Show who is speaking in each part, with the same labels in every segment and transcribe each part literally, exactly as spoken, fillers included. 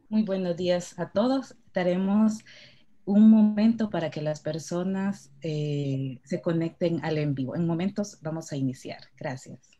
Speaker 1: Muy buenos días a todos. Daremos un momento para que las personas eh, se conecten al en vivo. En momentos vamos a iniciar. Gracias.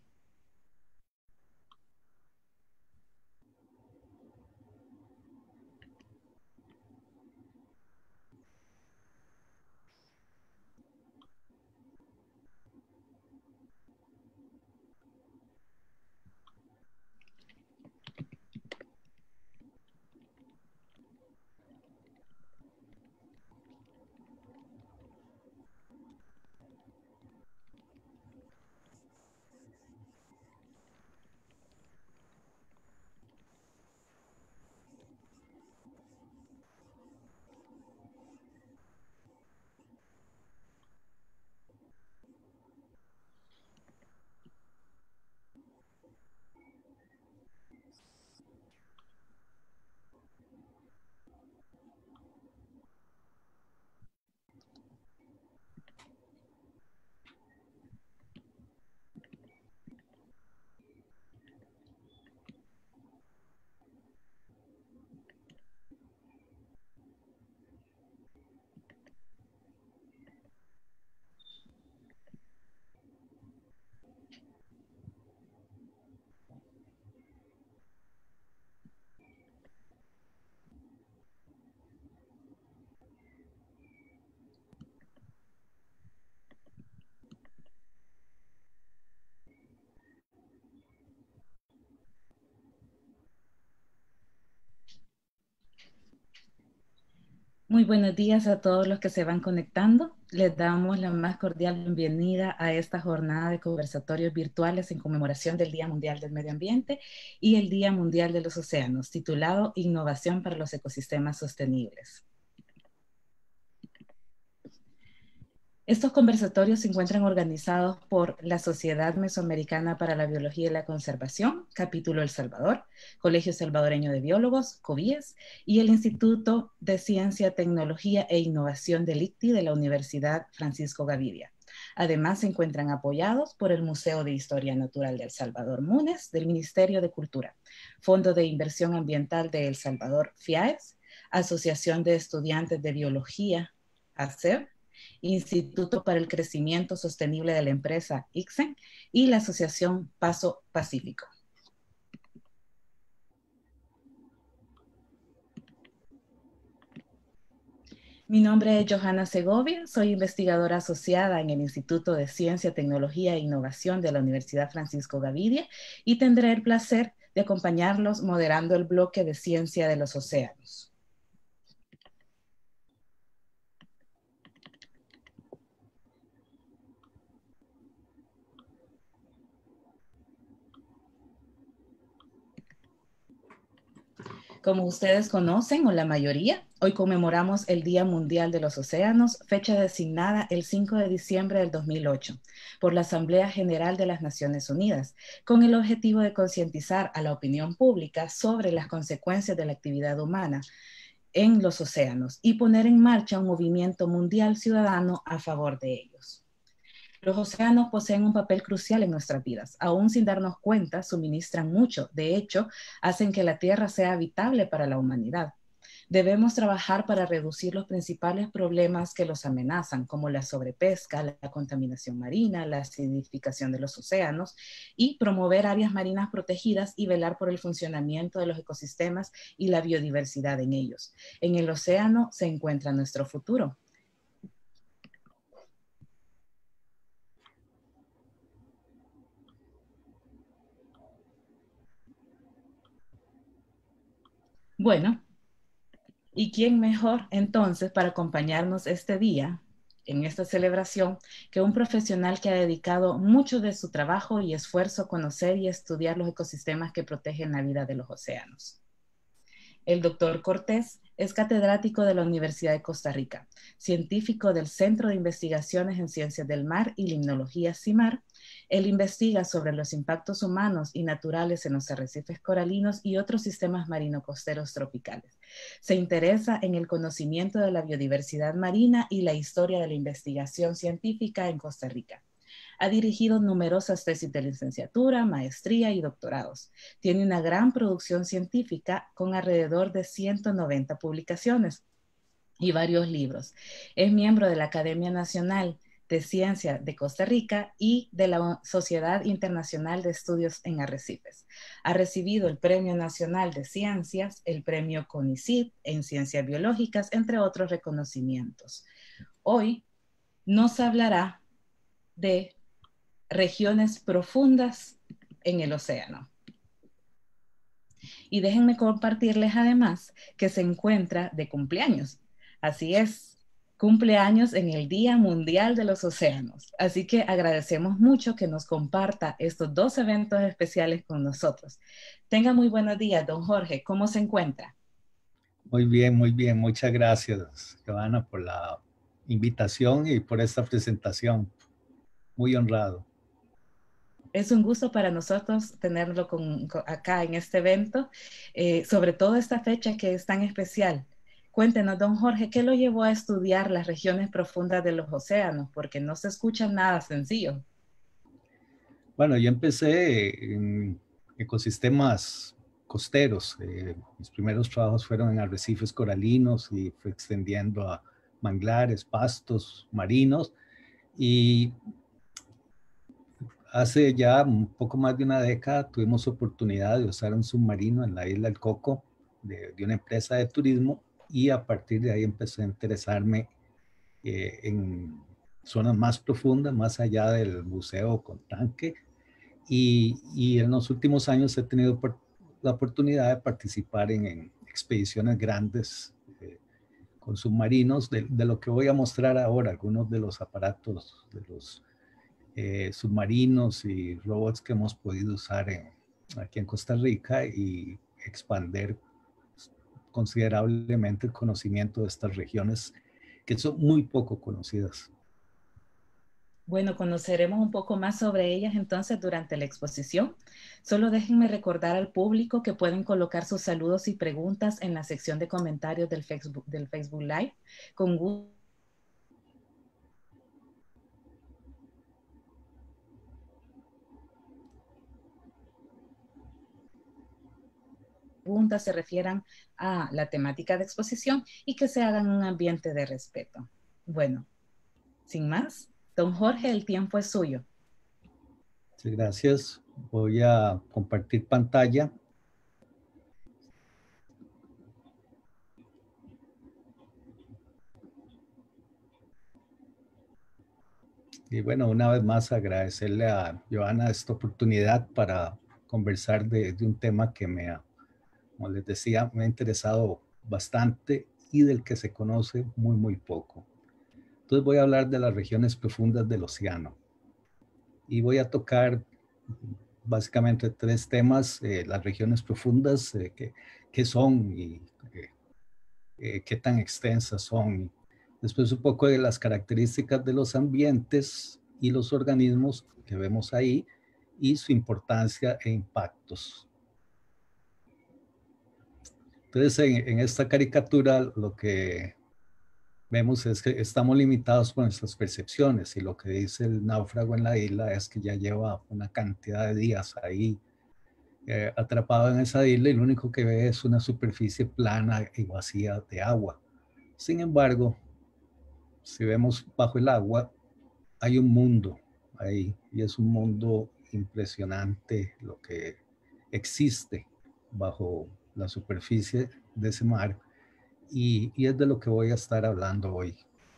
Speaker 1: Muy buenos días a todos los que se van conectando. Les damos la más cordial bienvenida a esta jornada de conversatorios virtuales en conmemoración del Día Mundial del Medio Ambiente y el Día Mundial de los Océanos, titulado Innovación para los Ecosistemas Sostenibles. Estos conversatorios se encuentran organizados por la Sociedad Mesoamericana para la Biología y la Conservación, Capítulo El Salvador, Colegio Salvadoreño de Biólogos, COBIES, y el Instituto de Ciencia, Tecnología e Innovación del I C T I de la Universidad Francisco Gavidia. Además, se encuentran apoyados por el Museo de Historia Natural de El Salvador, MUNES, del Ministerio de Cultura, Fondo de Inversión Ambiental de El Salvador, FIAES, Asociación de Estudiantes de Biología, ACEB, Instituto para el Crecimiento Sostenible de la Empresa, I C S E N, y la Asociación Paso Pacífico. Mi nombre es Johanna Segovia, soy investigadora asociada en el Instituto de Ciencia, Tecnología e Innovación de la Universidad Francisco Gavidia y tendré el placer de acompañarlos moderando el bloque de Ciencia de los Océanos. Como ustedes conocen, o la mayoría, hoy conmemoramos el Día Mundial de los Océanos, fecha designada el cinco de diciembre del dos mil ocho por la Asamblea General de las Naciones Unidas, con el objetivo de concientizar a la opinión pública sobre las consecuencias de la actividad humana en los océanos y poner en marcha un movimiento mundial ciudadano a favor de ellos. Los océanos poseen un papel crucial en nuestras vidas. Aún sin darnos cuenta, suministran mucho. De hecho, hacen que la Tierra sea habitable para la humanidad. Debemos trabajar para reducir los principales problemas que los amenazan, como la sobrepesca, la contaminación marina, la acidificación de los océanos, y promover áreas marinas protegidas y velar por el funcionamiento de los ecosistemas y la biodiversidad en ellos. En el océano se encuentra nuestro futuro. Bueno, ¿y quién mejor entonces para acompañarnos este día, en esta celebración, que un profesional que ha dedicado mucho de su trabajo y esfuerzo a conocer y estudiar los ecosistemas que protegen la vida de los océanos? El doctor Cortés es catedrático de la Universidad de Costa Rica, científico del Centro de Investigaciones en Ciencias del Mar y Limnología CIMAR. Él investiga sobre los impactos humanos y naturales en los arrecifes coralinos y otros sistemas marino-costeros tropicales. Se interesa en el conocimiento de la biodiversidad marina y la historia de la investigación científica en Costa Rica. Ha dirigido numerosas tesis de licenciatura, maestría y doctorados. Tiene una gran producción científica con alrededor de ciento noventa publicaciones y varios libros. Es miembro de la Academia Nacional de Ciencia de Costa Rica y de la Sociedad Internacional de Estudios en Arrecifes. Ha recibido el Premio Nacional de Ciencias, el Premio CONICYT en Ciencias Biológicas, entre otros reconocimientos. Hoy nos hablará de regiones profundas en el océano. Y déjenme compartirles además que se encuentra de cumpleaños. Así es, cumpleaños en el Día Mundial de los Océanos. Así que agradecemos mucho que nos comparta estos dos eventos especiales con nosotros. Tenga muy buenos días, don Jorge. ¿Cómo se encuentra?
Speaker 2: Muy bien, muy bien. Muchas gracias, Joana, por la invitación y por esta presentación. Muy honrado.
Speaker 1: Es un gusto para nosotros tenerlo con, con, acá en este evento, eh, sobre todo esta fecha que es tan especial. Cuéntenos, don Jorge, ¿qué lo llevó a estudiar las regiones profundas de los océanos? Porque no se escucha nada sencillo.
Speaker 2: Bueno, yo empecé en ecosistemas costeros. Eh, mis primeros trabajos fueron en arrecifes coralinos y fue extendiendo a manglares, pastos marinos. Y hace ya un poco más de una década tuvimos oportunidad de usar un submarino en la isla del Coco de, de una empresa de turismo, y a partir de ahí empecé a interesarme eh, en zonas más profundas, más allá del buceo con tanque, y, y en los últimos años he tenido por, la oportunidad de participar en, en expediciones grandes eh, con submarinos, de, de lo que voy a mostrar ahora, algunos de los aparatos, de los eh, submarinos y robots que hemos podido usar en, aquí en Costa Rica, y expander considerablemente el conocimiento de estas regiones que son muy poco conocidas.
Speaker 1: Bueno, conoceremos un poco más sobre ellas entonces durante la exposición. Solo déjenme recordar al público que pueden colocar sus saludos y preguntas en la sección de comentarios del Facebook, del Facebook Live. Con gusto. Preguntas se refieran a la temática de exposición y que se hagan en un ambiente de respeto. Bueno, sin más, don Jorge, el tiempo es suyo.
Speaker 2: Sí, gracias. Voy a compartir pantalla. Y bueno, una vez más agradecerle a Joana esta oportunidad para conversar de, de un tema que me ha, como les decía, me ha interesado bastante y del que se conoce muy, muy poco. Entonces voy a hablar de las regiones profundas del océano. Y voy a tocar básicamente tres temas: eh, las regiones profundas, eh, qué, qué son y eh, eh, qué tan extensas son. Después un poco de las características de los ambientes y los organismos que vemos ahí y su importancia e impactos. Entonces, en, en esta caricatura lo que vemos es que estamos limitados por nuestras percepciones, y lo que dice el náufrago en la isla es que ya lleva una cantidad de días ahí eh, atrapado en esa isla, y lo único que ve es una superficie plana y vacía de agua. Sin embargo, si vemos bajo el agua, hay un mundo ahí, y es un mundo impresionante lo que existe bajo la superficie de ese mar, y, y es de lo que voy a estar hablando hoy.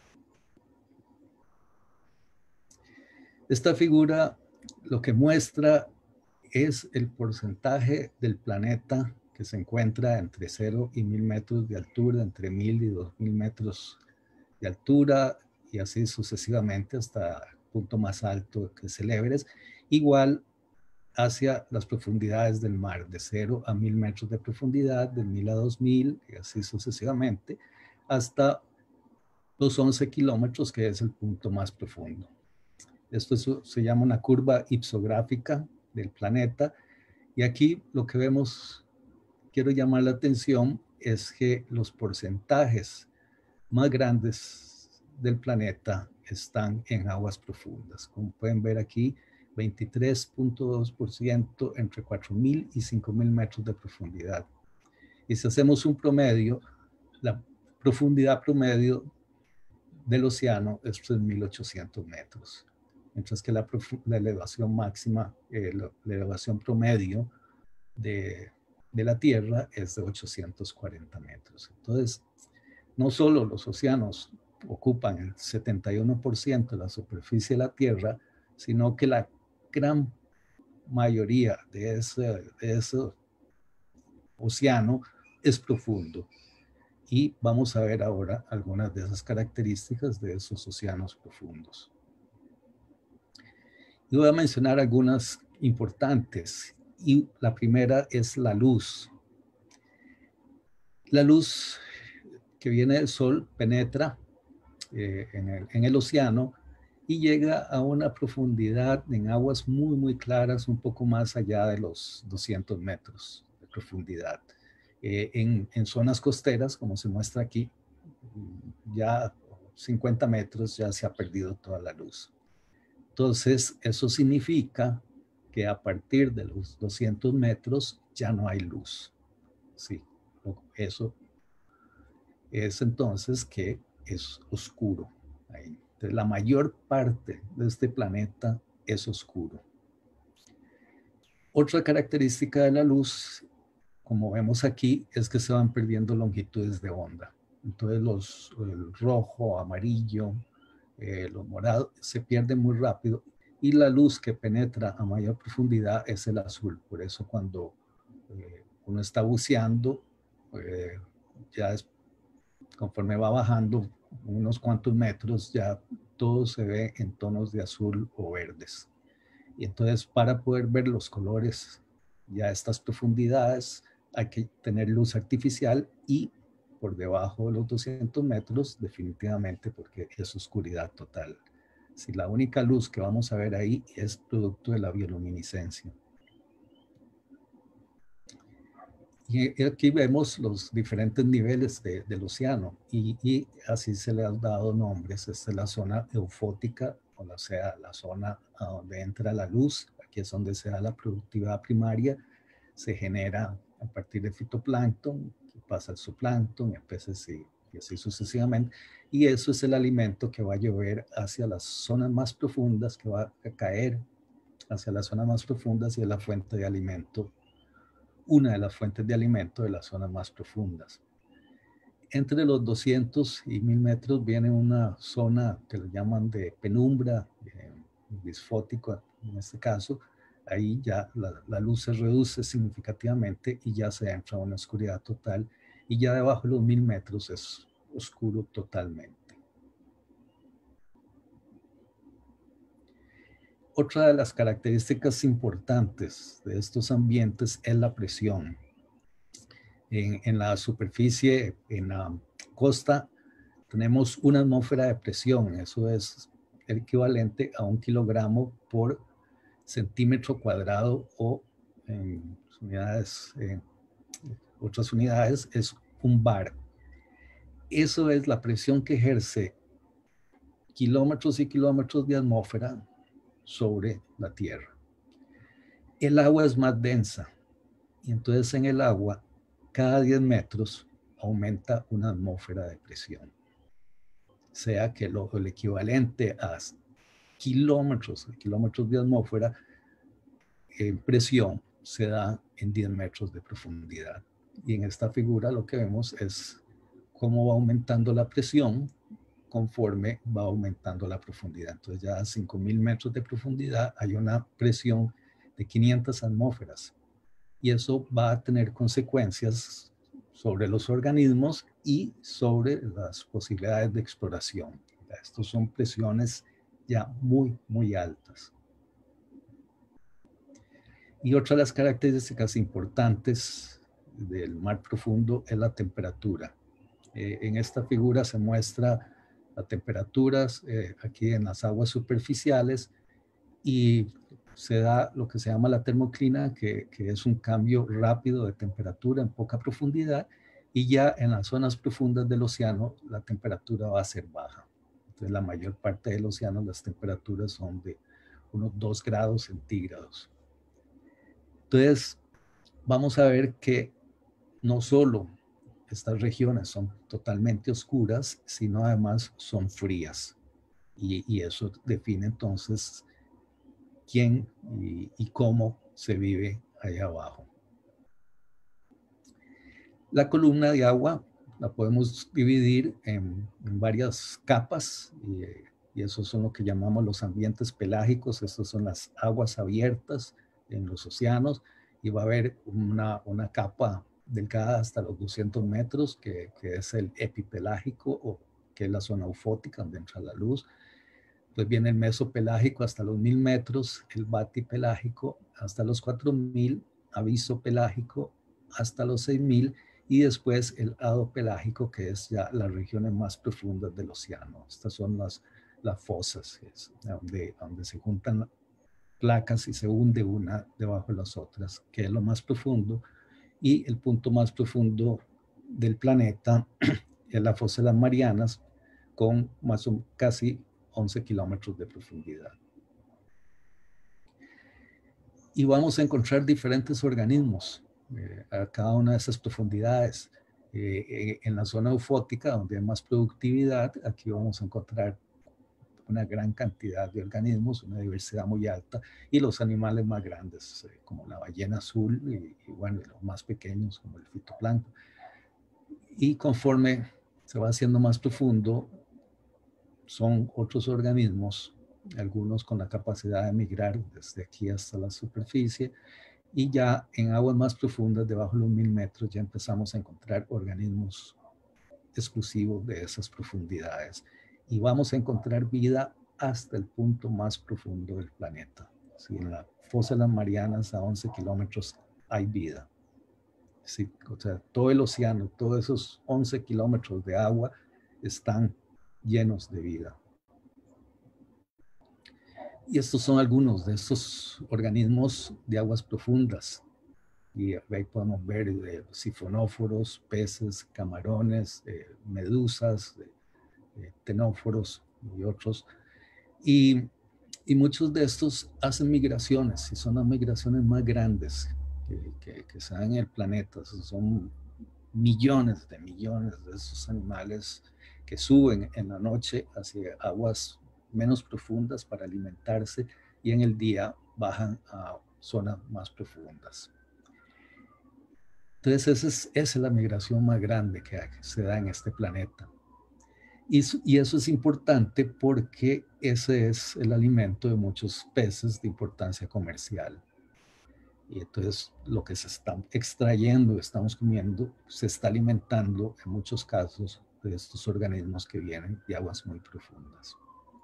Speaker 2: Esta figura lo que muestra es el porcentaje del planeta que se encuentra entre cero y mil metros de altura, entre mil y dos mil metros de altura, y así sucesivamente hasta el punto más alto, que es el Everest, igual hacia las profundidades del mar, de cero a mil metros de profundidad, de mil a dos mil, y así sucesivamente, hasta los once kilómetros, que es el punto más profundo. Esto es, se llama una curva ipsográfica del planeta, y aquí lo que vemos, quiero llamar la atención, es que los porcentajes más grandes del planeta están en aguas profundas. Como pueden ver aquí, veintitrés punto dos por ciento entre cuatro mil y cinco mil metros de profundidad. Y si hacemos un promedio, la profundidad promedio del océano es tres mil ochocientos metros, mientras que la, la elevación máxima, eh, la, la elevación promedio de, de la Tierra es de ochocientos cuarenta metros. Entonces, no solo los océanos ocupan el setenta y uno por ciento de la superficie de la Tierra, sino que la gran mayoría de ese, de ese océano es profundo. Y vamos a ver ahora algunas de esas características de esos océanos profundos. Y voy a mencionar algunas importantes. Y la primera es la luz. La luz que viene del sol penetra eh, en, el, en el océano y llega a una profundidad en aguas muy, muy claras, un poco más allá de los doscientos metros de profundidad. Eh, en, en zonas costeras, como se muestra aquí, ya cincuenta metros ya se ha perdido toda la luz. Entonces, eso significa que a partir de los doscientos metros ya no hay luz. Sí, eso es entonces que es oscuro ahí. Entonces, la mayor parte de este planeta es oscuro. Otra característica de la luz, como vemos aquí, es que se van perdiendo longitudes de onda. Entonces, los, el rojo, amarillo, eh, los morados se pierden muy rápido y la luz que penetra a mayor profundidad es el azul. Por eso cuando eh, uno está buceando, eh, ya es, conforme va bajando unos cuantos metros, ya todo se ve en tonos de azul o verdes. Y entonces para poder ver los colores ya a estas profundidades hay que tener luz artificial y por debajo de los doscientos metros definitivamente porque es oscuridad total. Si la única luz que vamos a ver ahí es producto de la bioluminiscencia. Y aquí vemos los diferentes niveles de, del océano y, y así se le han dado nombres. Esta es la zona eufótica, o sea, la zona a donde entra la luz. Aquí es donde se da la productividad primaria. Se genera a partir de fitoplancton, que pasa al zooplancton, peces y, y así sucesivamente. Y eso es el alimento que va a llover hacia las zonas más profundas, que va a caer hacia las zonas más profundas y es la fuente de alimento, una de las fuentes de alimento de las zonas más profundas. Entre los doscientos y mil metros viene una zona que le llaman de penumbra, eh, disfótico en este caso. Ahí ya la, la luz se reduce significativamente y ya se entra a una oscuridad total y ya debajo de los mil metros es oscuro totalmente. Otra de las características importantes de estos ambientes es la presión. En, en la superficie, en la costa, tenemos una atmósfera de presión. Eso es el equivalente a un kilogramo por centímetro cuadrado o en unidades, en otras unidades, es un bar. Eso es la presión que ejerce kilómetros y kilómetros de atmósfera sobre la Tierra. El agua es más densa y entonces en el agua cada diez metros aumenta una atmósfera de presión. O sea que lo, el equivalente a kilómetros, kilómetros de atmósfera en presión se da en diez metros de profundidad. Y en esta figura lo que vemos es cómo va aumentando la presión conforme va aumentando la profundidad. Entonces ya a cinco mil metros de profundidad hay una presión de quinientas atmósferas. Y eso va a tener consecuencias sobre los organismos y sobre las posibilidades de exploración. Estas son presiones ya muy, muy altas. Y otra de las características importantes del mar profundo es la temperatura. Eh, en esta figura se muestra las temperaturas eh, aquí en las aguas superficiales y se da lo que se llama la termoclina, que, que es un cambio rápido de temperatura en poca profundidad, y ya en las zonas profundas del océano la temperatura va a ser baja. Entonces, la mayor parte del océano, las temperaturas son de unos dos grados centígrados. Entonces, vamos a ver que no solo estas regiones son totalmente oscuras, sino además son frías. Y, y eso define entonces quién y, y cómo se vive allá abajo. La columna de agua la podemos dividir en, en varias capas y, y esos son lo que llamamos los ambientes pelágicos. Estas son las aguas abiertas en los océanos y va a haber una, una capa delgada hasta los doscientos metros que, que es el epipelágico o que es la zona eufótica donde entra la luz. Pues viene el mesopelágico hasta los mil metros, el batipelágico hasta los cuatro mil, avisopelágico hasta los seis mil y después el adopelágico, que es ya las regiones más profundas del océano. Estas son las, las fosas, es donde, donde se juntan placas y se hunde una debajo de las otras, que es lo más profundo. Y el punto más profundo del planeta es la fosa de las Marianas, con más o casi once kilómetros de profundidad. Y vamos a encontrar diferentes organismos eh, a cada una de esas profundidades. Eh, en la zona eufótica, donde hay más productividad, aquí vamos a encontrar una gran cantidad de organismos, una diversidad muy alta, y los animales más grandes, eh, como la ballena azul, y, y bueno, y los más pequeños, como el fitoplancton. Y conforme se va haciendo más profundo, son otros organismos, algunos con la capacidad de migrar desde aquí hasta la superficie, y ya en aguas más profundas, debajo de los mil metros, ya empezamos a encontrar organismos exclusivos de esas profundidades. Y vamos a encontrar vida hasta el punto más profundo del planeta. Si en la fosa de las Marianas a once kilómetros hay vida. Sí, o sea, todo el océano, todos esos once kilómetros de agua están llenos de vida. Y estos son algunos de estos organismos de aguas profundas. Y ahí podemos ver eh, sifonóforos, peces, camarones, eh, medusas, eh, tenóforos y otros. Y, y muchos de estos hacen migraciones y son las migraciones más grandes que, que, que se dan en el planeta. Son millones de millones de esos animales que suben en la noche hacia aguas menos profundas para alimentarse y en el día bajan a zonas más profundas. Entonces esa es, esa es la migración más grande que se da en este planeta. Y, y eso es importante porque ese es el alimento de muchos peces de importancia comercial. Y entonces lo que se está extrayendo, estamos comiendo, se está alimentando en muchos casos de estos organismos que vienen de aguas muy profundas.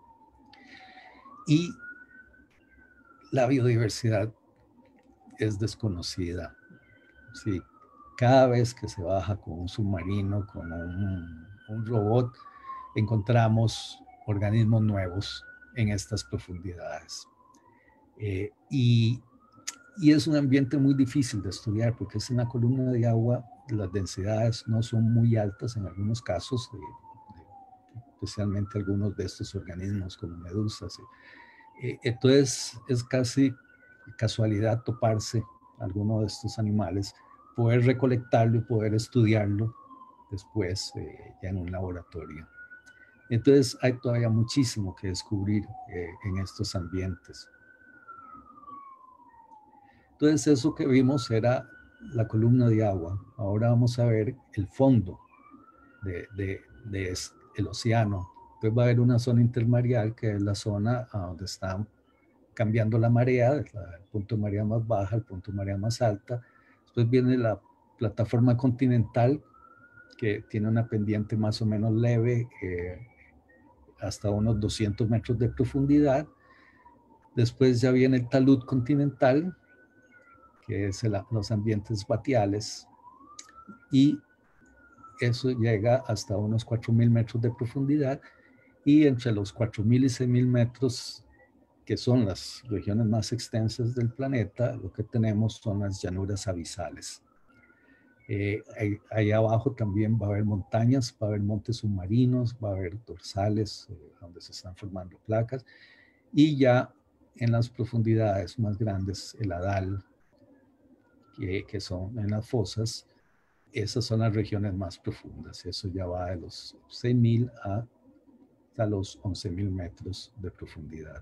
Speaker 2: Y la biodiversidad es desconocida. Sí, cada vez que se baja con un submarino, con un, un robot, encontramos organismos nuevos en estas profundidades. Eh, y, y es un ambiente muy difícil de estudiar porque es una columna de agua, las densidades no son muy altas en algunos casos, de, de, especialmente algunos de estos organismos como medusas. Eh, entonces es casi casualidad toparse alguno de estos animales, poder recolectarlo y poder estudiarlo después eh, ya en un laboratorio. Entonces hay todavía muchísimo que descubrir eh, en estos ambientes. Entonces eso que vimos era la columna de agua. Ahora vamos a ver el fondo de, de, de el océano. Entonces va a haber una zona intermareal que es la zona a donde está cambiando la marea, el punto de marea más baja, el punto de marea más alta. Después viene la plataforma continental que tiene una pendiente más o menos leve, eh, hasta unos doscientos metros de profundidad. Después ya viene el talud continental, que es el, los ambientes batiales, y eso llega hasta unos cuatro mil metros de profundidad, y entre los cuatro mil y seis mil metros, que son las regiones más extensas del planeta, lo que tenemos son las llanuras abisales. Eh, ahí, ahí abajo también va a haber montañas, va a haber montes submarinos, va a haber dorsales eh, donde se están formando placas, y ya en las profundidades más grandes, el Adal, que, que son en las fosas, esas son las regiones más profundas. Eso ya va de los seis mil a, a los once mil metros de profundidad.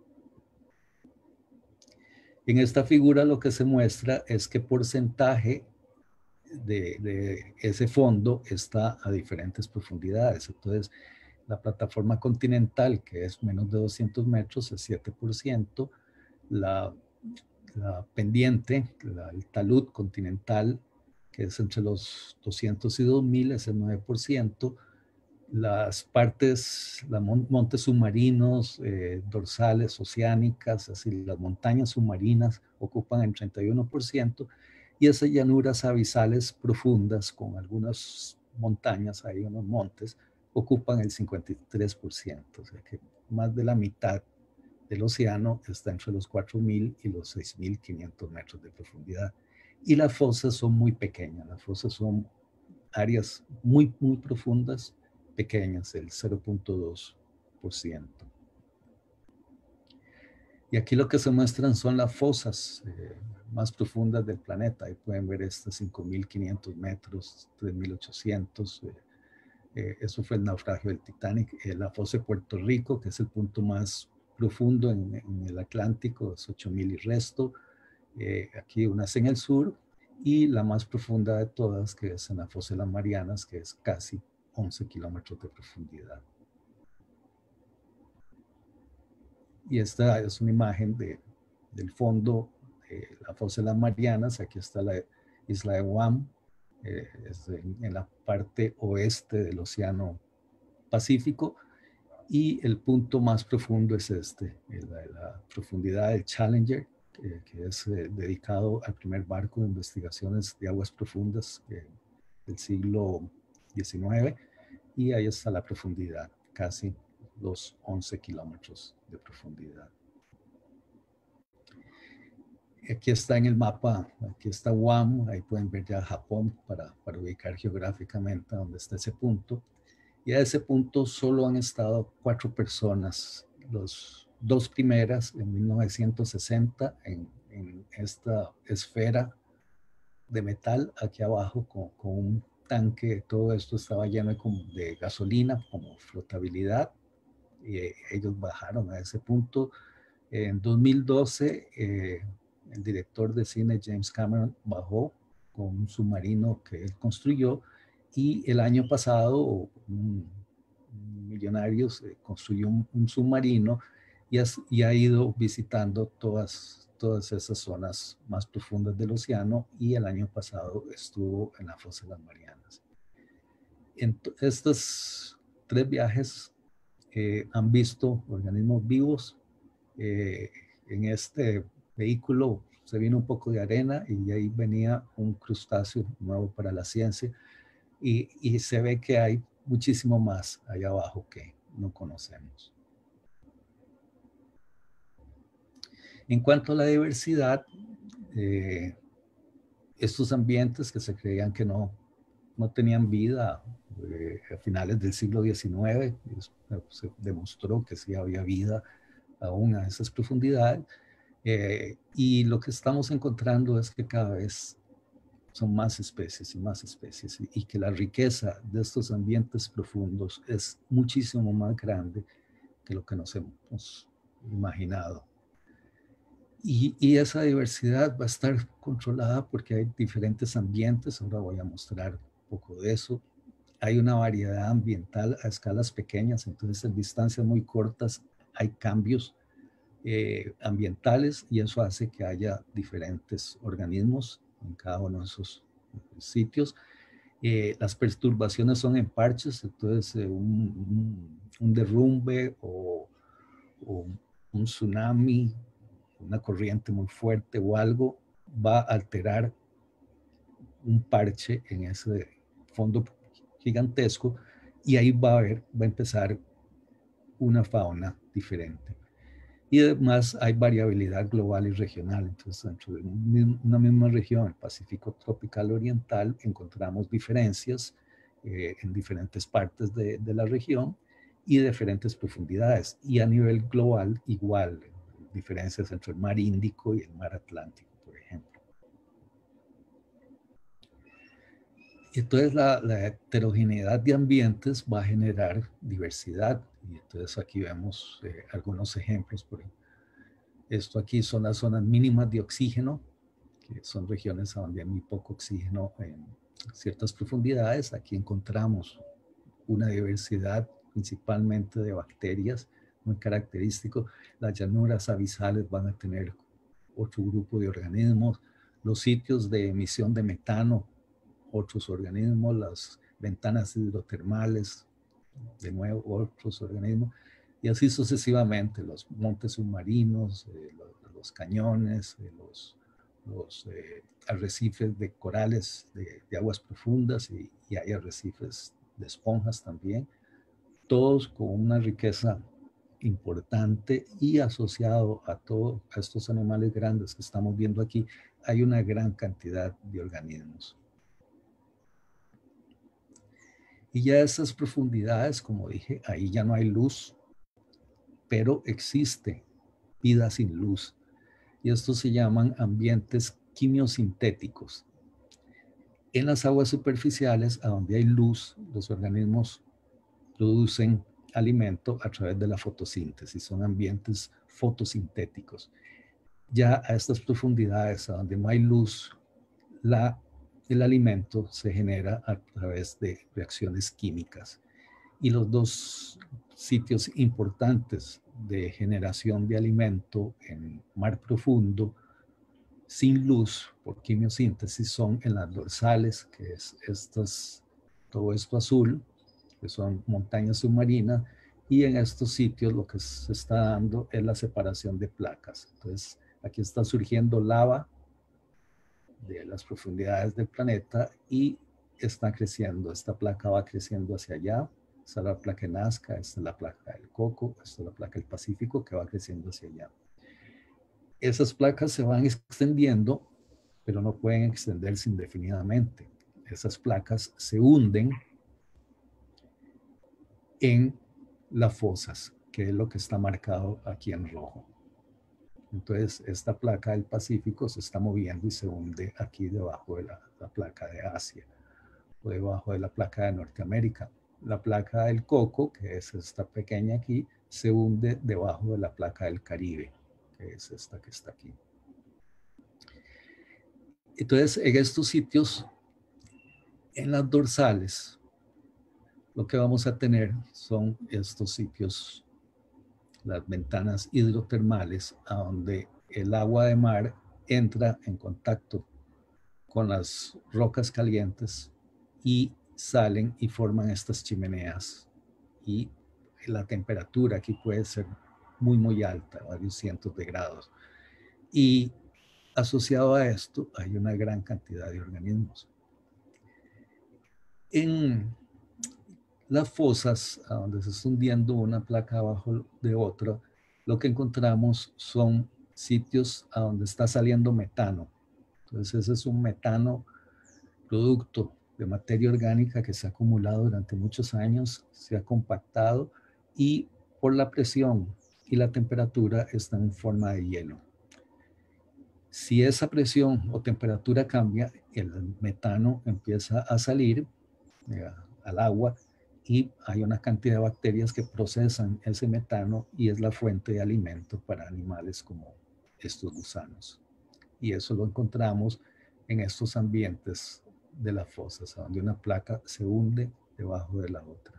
Speaker 2: En esta figura lo que se muestra es qué porcentaje de, de ese fondo está a diferentes profundidades. Entonces, la plataforma continental, que es menos de doscientos metros, es siete por ciento. La, la pendiente, la, el talud continental, que es entre los doscientos y dos mil, es el nueve por ciento. Las partes, los montes submarinos, eh, dorsales, oceánicas, así las montañas submarinas ocupan el treinta y uno por ciento, y esas llanuras abisales profundas con algunas montañas, hay unos montes, ocupan el cincuenta y tres por ciento, o sea que más de la mitad del océano está entre los cuatro mil y los seis mil quinientos metros de profundidad. Y las fosas son muy pequeñas, las fosas son áreas muy, muy profundas, pequeñas, el cero punto dos por ciento. Y aquí lo que se muestran son las fosas eh, más profundas del planeta. Ahí pueden ver estas cinco mil quinientos metros, tres mil ochocientos. Eh, eh, eso fue el naufragio del Titanic. Eh, la fosa de Puerto Rico, que es el punto más profundo en, en el Atlántico, es ocho mil y resto. Eh, aquí unas en el sur, y la más profunda de todas, que es en la fosa de las Marianas, que es casi once kilómetros de profundidad. Y esta es una imagen de, del fondo de la fosa de las Marianas. Aquí está la isla de Guam, eh, es en, en la parte oeste del Océano Pacífico, y el punto más profundo es este, la, la profundidad del Challenger, eh, que es eh, dedicado al primer barco de investigaciones de aguas profundas eh, del siglo diecinueve, y ahí está la profundidad, casi los once kilómetros de profundidad. Aquí está en el mapa, aquí está Guam, ahí pueden ver ya Japón para, para ubicar geográficamente dónde está ese punto. Y a ese punto solo han estado cuatro personas, los dos primeras en mil novecientos sesenta en, en esta esfera de metal aquí abajo con, con un tanque. Todo esto estaba lleno de, de gasolina como flotabilidad, y eh, ellos bajaron a ese punto. En dos mil doce eh, el director de cine James Cameron bajó con un submarino que él construyó, y el año pasado un, un millonario construyó un, un submarino y, has, y ha ido visitando todas, todas esas zonas más profundas del océano, y el año pasado estuvo en la fosa de las Marianas. En estos tres viajes eh, han visto organismos vivos. Eh, en este vehículo se vino un poco de arena y ahí venía un crustáceo nuevo para la ciencia, y, y se ve que hay muchísimo más allá abajo que no conocemos. En cuanto a la diversidad, eh, estos ambientes que se creían que no, no tenían vida eh, a finales del siglo diecinueve, se demostró que sí había vida aún a esas profundidades. Eh, y lo que estamos encontrando es que cada vez son más especies y más especies, y, y que la riqueza de estos ambientes profundos es muchísimo más grande que lo que nos hemos imaginado. Y, y esa diversidad va a estar controlada porque hay diferentes ambientes. Ahora voy a mostrar un poco de eso. Hay una variedad ambiental a escalas pequeñas, entonces en distancias muy cortas hay cambios Eh, ambientales, y eso hace que haya diferentes organismos en cada uno de esos sitios. Eh, las perturbaciones son en parches, entonces eh, un, un, un, derrumbe o, o un tsunami, una corriente muy fuerte o algo va a alterar un parche en ese fondo gigantesco, y ahí va a haber, va a empezar una fauna diferente. Y además hay variabilidad global y regional. Entonces, dentro de una misma región, el Pacífico tropical oriental, encontramos diferencias eh, en diferentes partes de, de la región y de diferentes profundidades. Y a nivel global, igual, diferencias entre el mar Índico y el mar Atlántico, por ejemplo. Entonces, la, la heterogeneidad de ambientes va a generar diversidad. Y entonces aquí vemos eh, algunos ejemplos. Por ejemplo, esto aquí son las zonas mínimas de oxígeno, que son regiones donde hay muy poco oxígeno en ciertas profundidades. Aquí encontramos una diversidad principalmente de bacterias, muy característico. Las llanuras abisales van a tener otro grupo de organismos. Los sitios de emisión de metano, otros organismos. Las ventanas hidrotermales, de nuevo, otros organismos. Y así sucesivamente, los montes submarinos, eh, los, los, cañones, eh, los, los eh, arrecifes de corales de, de aguas profundas y, y hay arrecifes de esponjas también, todos con una riqueza importante y asociado a todos estos animales grandes que estamos viendo aquí, hay una gran cantidad de organismos. Y ya esas profundidades, como dije, ahí ya no hay luz, pero existe vida sin luz. Y estos se llaman ambientes quimiosintéticos. En las aguas superficiales, a donde hay luz, los organismos producen alimento a través de la fotosíntesis. Son ambientes fotosintéticos. Ya a estas profundidades, a donde no hay luz, la, el alimento se genera a través de reacciones químicas. Y los dos sitios importantes de generación de alimento en mar profundo sin luz por quimiosíntesis son en las dorsales, que es estas, todo esto azul, que son montañas submarinas, y en estos sitios lo que se está dando es la separación de placas. Entonces aquí está surgiendo lava de las profundidades del planeta y está creciendo, esta placa va creciendo hacia allá. Esta es la placa de Nazca, esta es la placa del Coco, esta es la placa del Pacífico que va creciendo hacia allá. Esas placas se van extendiendo, pero no pueden extenderse indefinidamente. Esas placas se hunden en las fosas, que es lo que está marcado aquí en rojo. Entonces, esta placa del Pacífico se está moviendo y se hunde aquí debajo de la, la placa de Asia o debajo de la placa de Norteamérica. La placa del Coco, que es esta pequeña aquí, se hunde debajo de la placa del Caribe, que es esta que está aquí. Entonces, en estos sitios, en las dorsales, lo que vamos a tener son estos sitios, las ventanas hidrotermales, a donde el agua de mar entra en contacto con las rocas calientes y salen y forman estas chimeneas. Y la temperatura aquí puede ser muy, muy alta, varios cientos de grados. Y asociado a esto hay una gran cantidad de organismos. En las fosas, a donde se está hundiendo una placa abajo de otra, lo que encontramos son sitios a donde está saliendo metano. Entonces ese es un metano producto de materia orgánica que se ha acumulado durante muchos años, se ha compactado y por la presión y la temperatura está en forma de hielo. Si esa presión o temperatura cambia, el metano empieza a salir eh, al agua y hay una cantidad de bacterias que procesan ese metano y es la fuente de alimento para animales como estos gusanos. Y eso lo encontramos en estos ambientes de las fosas, donde una placa se hunde debajo de la otra.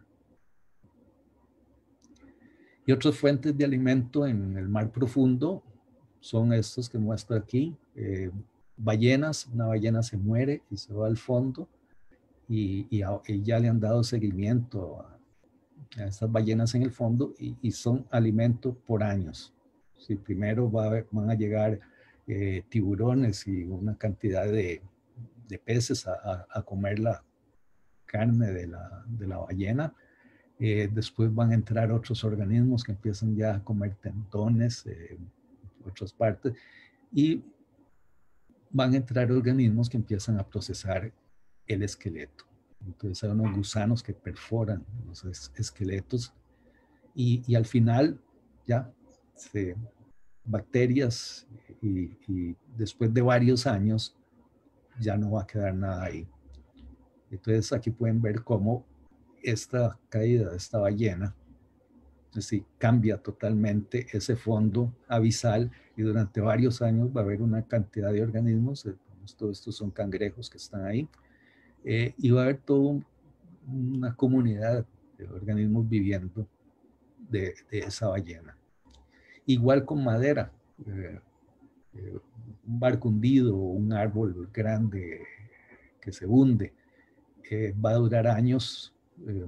Speaker 2: Y otras fuentes de alimento en el mar profundo son estos que muestro aquí. Eh, ballenas, una ballena se muere y se va al fondo y, y, a, y ya le han dado seguimiento a, a estas ballenas en el fondo y, y son alimento por años. Si primero va a haber, van a llegar eh, tiburones y una cantidad de, de peces a, a, a comer la carne de la, de la ballena, Eh, después van a entrar otros organismos que empiezan ya a comer tendones, eh, otras partes, y van a entrar organismos que empiezan a procesar el esqueleto. Entonces hay unos gusanos que perforan los es esqueletos y, y, al final ya se, bacterias y, y después de varios años ya no va a quedar nada ahí. Entonces aquí pueden ver cómo esta caída de esta ballena, es decir, cambia totalmente ese fondo abisal y durante varios años va a haber una cantidad de organismos, todos estos son cangrejos que están ahí, eh, y va a haber toda una comunidad de organismos viviendo de, de esa ballena. Igual con madera, eh, eh, un barco hundido o un árbol grande que se hunde, eh, va a durar años eh,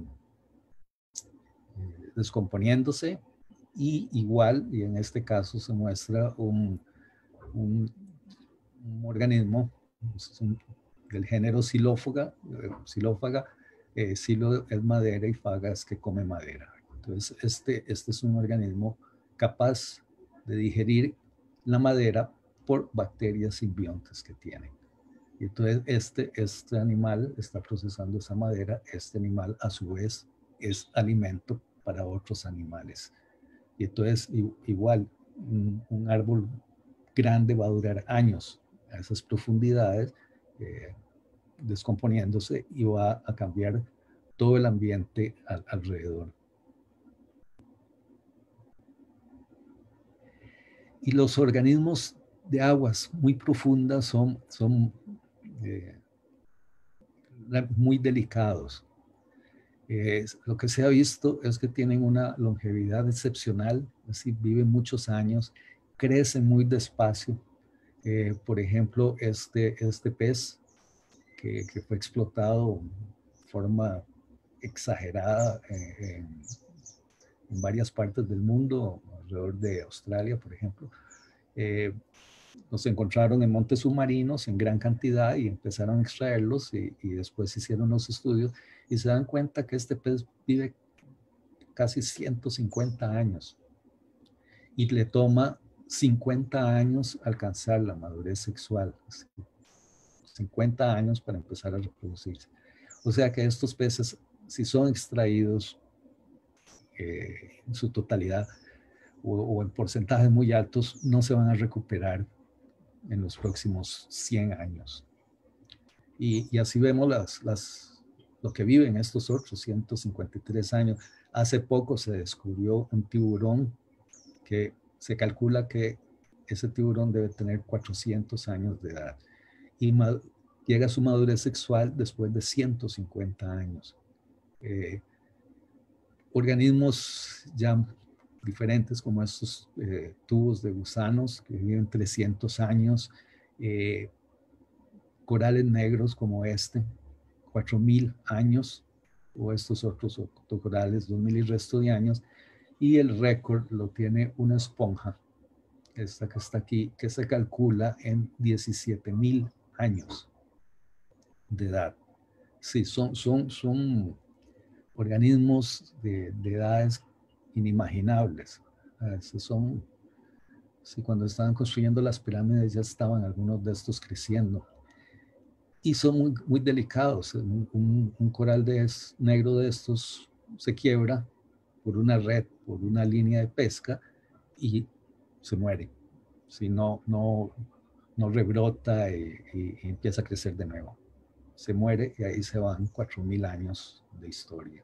Speaker 2: eh, descomponiéndose y igual, y en este caso se muestra un, un, un organismo un, del género xilófaga, eh, xilófaga eh, xilo es madera y faga es que come madera. Entonces este, este es un organismo capaz de digerir la madera por bacterias simbiontes que tienen. Y entonces este, este animal está procesando esa madera, este animal a su vez es alimento para otros animales. Y entonces igual un, un árbol grande va a durar años a esas profundidades, eh, descomponiéndose y va a cambiar todo el ambiente al, alrededor. Y los organismos de aguas muy profundas son, son eh, muy delicados. Eh, lo que se ha visto es que tienen una longevidad excepcional, es decir, viven muchos años, crecen muy despacio. Eh, por ejemplo, este, este pez que, que fue explotado de forma exagerada eh, en, en varias partes del mundo, alrededor de Australia, por ejemplo, eh, los encontraron en montes submarinos en gran cantidad y empezaron a extraerlos y, y después hicieron los estudios y se dan cuenta que este pez vive casi ciento cincuenta años y le toma cincuenta años alcanzar la madurez sexual, cincuenta años para empezar a reproducirse. O sea que estos peces, si son extraídos eh, en su totalidad o, o en porcentajes muy altos, no se van a recuperar en los próximos cien años. Y, y así vemos las, las, lo que viven estos otros ciento cincuenta y tres años. Hace poco se descubrió un tiburón que se calcula que ese tiburón debe tener cuatrocientos años de edad y llega a su madurez sexual después de ciento cincuenta años. Eh, organismos ya diferentes como estos eh, tubos de gusanos que viven trescientos años, eh, corales negros como este, cuatro mil años, o estos otros corales, dos mil y resto de años, y el récord lo tiene una esponja, esta que está aquí, que se calcula en diecisiete mil años de edad. Sí, son, son, son organismos de, de edades inimaginables. Estos son, sí, cuando estaban construyendo las pirámides ya estaban algunos de estos creciendo. Y son muy, muy delicados. Un, un, un coral de es, negro de estos se quiebra por una red, por una línea de pesca y se muere. Si no, no, no rebrota y, y, y empieza a crecer de nuevo. Se muere y ahí se van cuatro mil años de historia.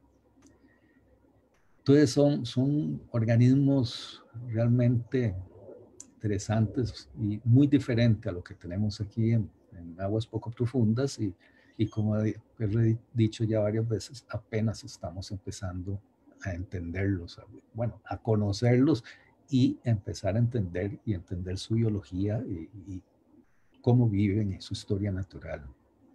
Speaker 2: Entonces son, son organismos realmente interesantes y muy diferentes a lo que tenemos aquí en, en aguas poco profundas y, y como he, he dicho ya varias veces, apenas estamos empezando a entenderlos, a, bueno, a conocerlos y empezar a entender y entender su biología y, y cómo viven y su historia natural.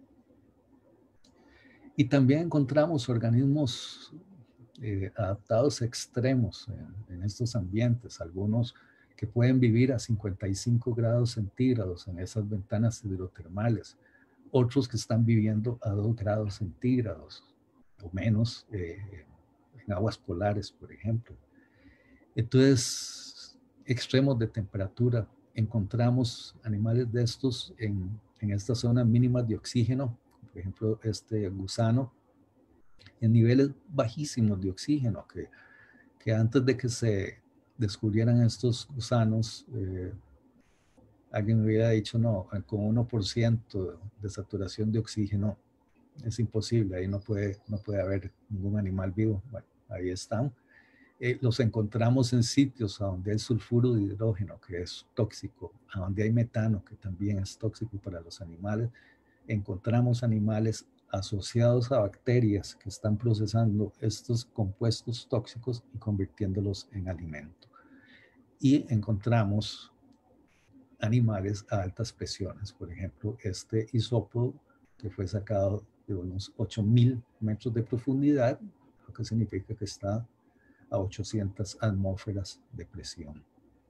Speaker 2: Y también encontramos organismos eh, adaptados a extremos en, en estos ambientes, algunos que pueden vivir a cincuenta y cinco grados centígrados en esas ventanas hidrotermales, otros que están viviendo a dos grados centígrados o menos eh, en aguas polares, por ejemplo. Entonces, extremos de temperatura. Encontramos animales de estos en, en estas zonas mínimas de oxígeno, por ejemplo, este gusano, en niveles bajísimos de oxígeno, que, que antes de que se descubrieran estos gusanos, eh, alguien hubiera dicho, no, con uno por ciento de saturación de oxígeno es imposible, ahí no puede, no puede haber ningún animal vivo. Bueno, ahí están. Eh, los encontramos en sitios a donde hay sulfuro de hidrógeno, que es tóxico, a donde hay metano, que también es tóxico para los animales. Encontramos animales asociados a bacterias que están procesando estos compuestos tóxicos y convirtiéndolos en alimento. Y encontramos animales a altas presiones. Por ejemplo, este isópodo que fue sacado de unos ocho mil metros de profundidad, lo que significa que está a ochocientas atmósferas de presión.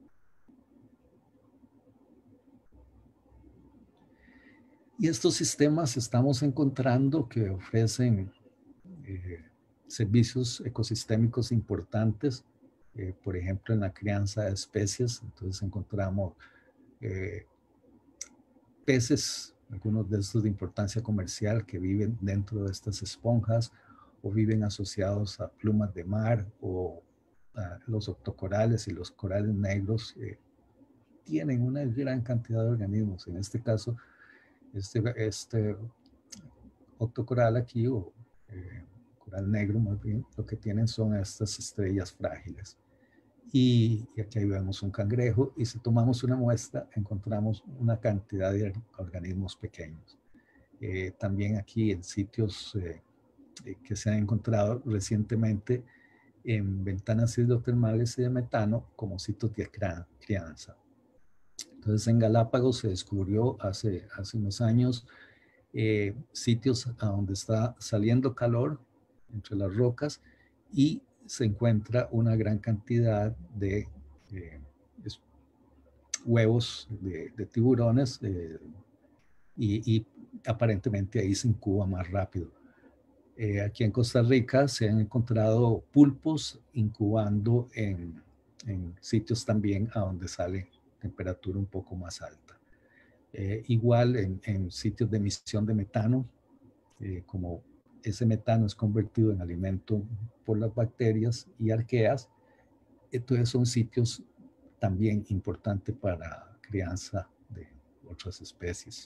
Speaker 2: Y estos sistemas estamos encontrando que ofrecen eh, servicios ecosistémicos importantes, eh, por ejemplo, en la crianza de especies. Entonces encontramos eh, peces, algunos de estos de importancia comercial, que viven dentro de estas esponjas o viven asociados a plumas de mar o a los octocorales y los corales negros. Eh, tienen una gran cantidad de organismos. En este caso, este, este octocoral aquí, o eh, coral negro más bien, lo que tienen son estas estrellas frágiles. Y, y aquí vemos un cangrejo, y si tomamos una muestra encontramos una cantidad de organismos pequeños. Eh, también aquí en sitios eh, que se han encontrado recientemente en ventanas hidrotermales y de metano como sitios de crianza. Entonces en Galápagos se descubrió hace, hace unos años eh, sitios a donde está saliendo calor entre las rocas y se encuentra una gran cantidad de eh, huevos de, de tiburones eh, y, y aparentemente ahí se incuba más rápido. Eh, aquí en Costa Rica se han encontrado pulpos incubando en, en sitios también a donde sale temperatura un poco más alta. Eh, igual en, en sitios de emisión de metano, eh, como ese metano es convertido en alimento por las bacterias y arqueas, entonces son sitios también importantes para crianza de otras especies.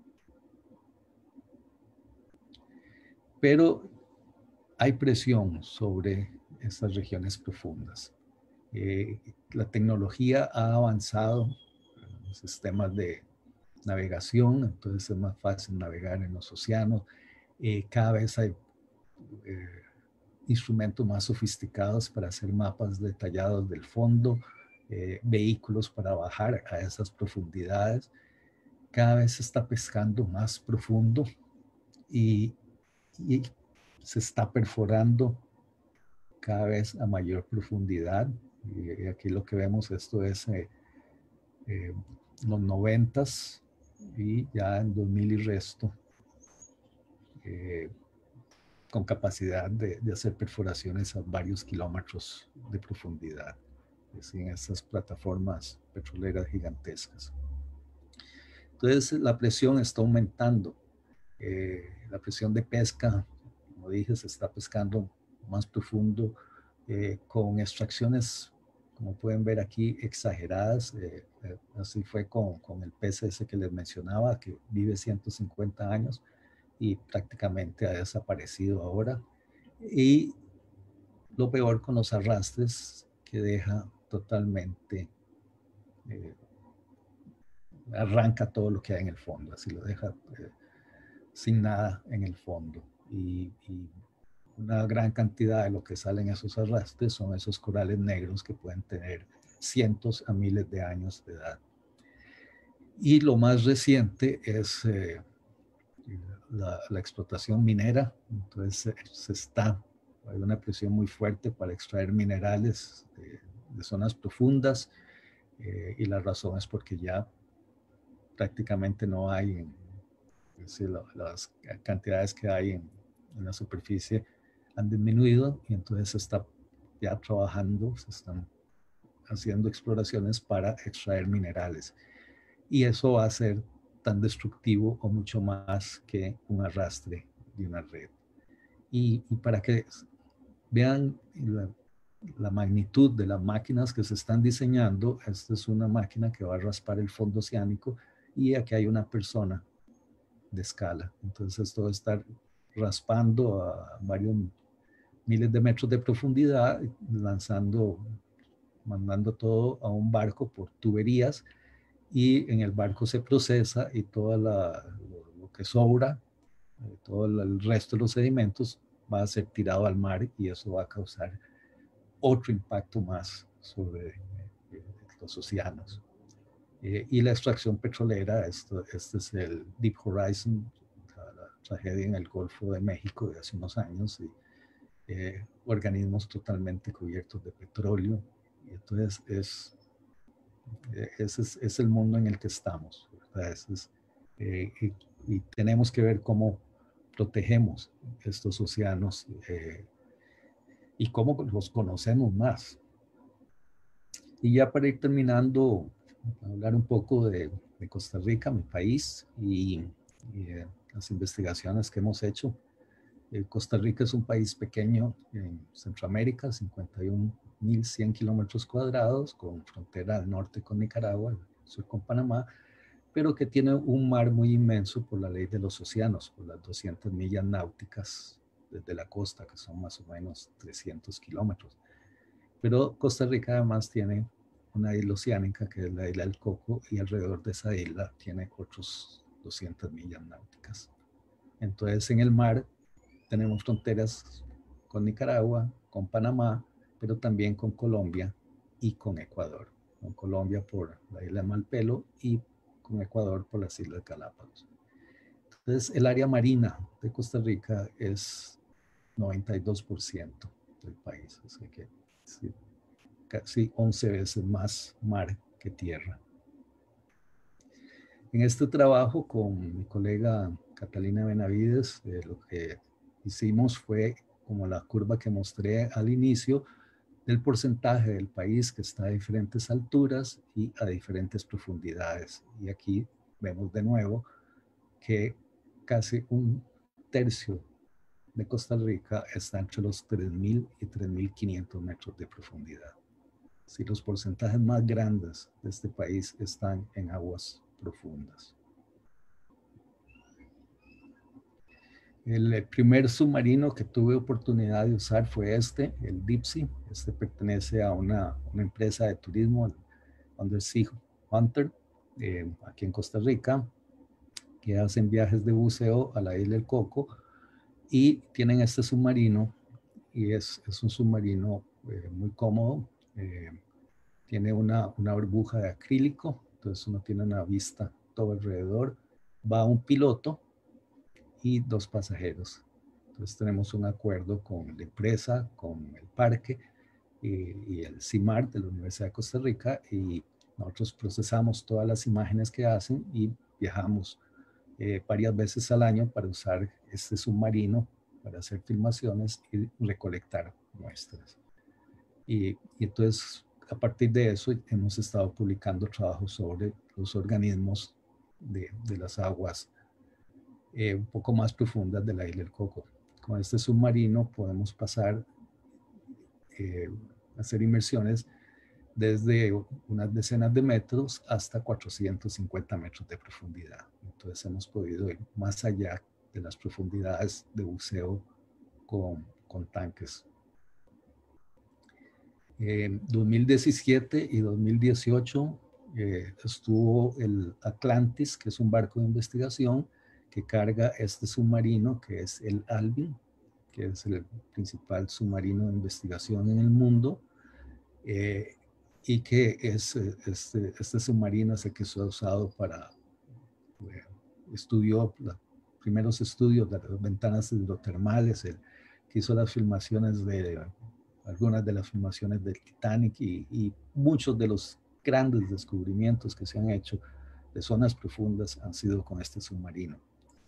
Speaker 2: Pero hay presión sobre estas regiones profundas. Eh, la tecnología ha avanzado en los sistemas de navegación, entonces es más fácil navegar en los océanos. Eh, cada vez hay eh, instrumentos más sofisticados para hacer mapas detallados del fondo, eh, vehículos para bajar a esas profundidades. Cada vez se está pescando más profundo y, y se está perforando cada vez a mayor profundidad. Y aquí lo que vemos, esto es eh, eh, los noventas y ya en dos mil y resto, eh, con capacidad de, de hacer perforaciones a varios kilómetros de profundidad, es en estas plataformas petroleras gigantescas. Entonces la presión está aumentando, eh, la presión de pesca, como dije, se está pescando más profundo, eh, con extracciones, como pueden ver aquí, exageradas. Eh, eh, así fue con, con el pez ese que les mencionaba, que vive ciento cincuenta años y prácticamente ha desaparecido ahora. Y lo peor con los arrastres, que deja totalmente, eh, arranca todo lo que hay en el fondo, así lo deja eh, sin nada en el fondo. Y, y una gran cantidad de lo que salen esos arrastres son esos corales negros que pueden tener cientos a miles de años de edad. Y lo más reciente es eh, la, la explotación minera. Entonces eh, se está, hay una presión muy fuerte para extraer minerales de, de zonas profundas, eh, y la razón es porque ya prácticamente no hay, es decir, la, las cantidades que hay en, en la superficie han disminuido y entonces se está ya trabajando, se están haciendo exploraciones para extraer minerales. Y eso va a ser tan destructivo o mucho más que un arrastre de una red. Y, y para que vean la, la magnitud de las máquinas que se están diseñando, esta es una máquina que va a raspar el fondo oceánico y aquí hay una persona de escala. Entonces esto va a estar raspando a varios miles de metros de profundidad, lanzando, mandando todo a un barco por tuberías y en el barco se procesa y todo la, lo, lo que sobra, eh, todo el resto de los sedimentos va a ser tirado al mar y eso va a causar otro impacto más sobre eh, los océanos. Eh, y la extracción petrolera, esto, este es el Deep Horizon, la, la tragedia en el Golfo de México de hace unos años, y eh, organismos totalmente cubiertos de petróleo. Y entonces es, eh, ese es, es el mundo en el que estamos. Ese es, eh, y, y tenemos que ver cómo protegemos estos océanos eh, y cómo los conocemos más. Y ya para ir terminando, hablar un poco de, de Costa Rica, mi país, y, y eh, las investigaciones que hemos hecho. Eh, Costa Rica es un país pequeño en Centroamérica, cincuenta y un mil cien kilómetros cuadrados, con frontera al norte con Nicaragua, al sur con Panamá, pero que tiene un mar muy inmenso por la ley de los océanos, por las doscientas millas náuticas desde la costa, que son más o menos trescientos kilómetros. Pero Costa Rica además tiene una isla oceánica que es la isla del Coco y alrededor de esa isla tiene otros doscientas millas náuticas. Entonces en el mar tenemos fronteras con Nicaragua, con Panamá, pero también con Colombia y con Ecuador. Con Colombia por la isla de Malpelo y con Ecuador por las islas Galápagos. Entonces el área marina de Costa Rica es noventa y dos por ciento del país, así que sí, casi once veces más mar que tierra. En este trabajo con mi colega Catalina Benavides, eh, lo que hicimos fue como la curva que mostré al inicio del porcentaje del país que está a diferentes alturas y a diferentes profundidades. Y aquí vemos de nuevo que casi un tercio de Costa Rica está entre los tres mil y tres mil quinientos metros de profundidad. Si los porcentajes más grandes de este país están en aguas profundas. El primer submarino que tuve oportunidad de usar fue este, el Deep Sea. Este pertenece a una, una empresa de turismo, Undersea Hunter, eh, aquí en Costa Rica, que hacen viajes de buceo a la isla del Coco y tienen este submarino y es, es un submarino eh, muy cómodo. Eh, tiene una, una burbuja de acrílico, entonces uno tiene una vista todo alrededor. Va un piloto y dos pasajeros. Entonces tenemos un acuerdo con la empresa, con el parque y, y el CIMAR de la Universidad de Costa Rica y nosotros procesamos todas las imágenes que hacen y viajamos eh, varias veces al año para usar este submarino para hacer filmaciones y recolectar muestras. Y, y entonces a partir de eso hemos estado publicando trabajos sobre los organismos de, de las aguas Eh, un poco más profundas de la isla del Coco. Con este submarino podemos pasar, eh, hacer inmersiones desde unas decenas de metros hasta cuatrocientos cincuenta metros de profundidad. Entonces hemos podido ir más allá de las profundidades de buceo con, con tanques. En dos mil diecisiete y dos mil dieciocho eh, estuvo el Atlantis, que es un barco de investigación que carga este submarino, que es el Alvin, que es el principal submarino de investigación en el mundo, eh, y que es, este, este submarino es el que se ha usado para, eh, estudió los primeros estudios de las ventanas hidrotermales, el que hizo las filmaciones de, algunas de las filmaciones del Titanic y, y muchos de los grandes descubrimientos que se han hecho de zonas profundas han sido con este submarino.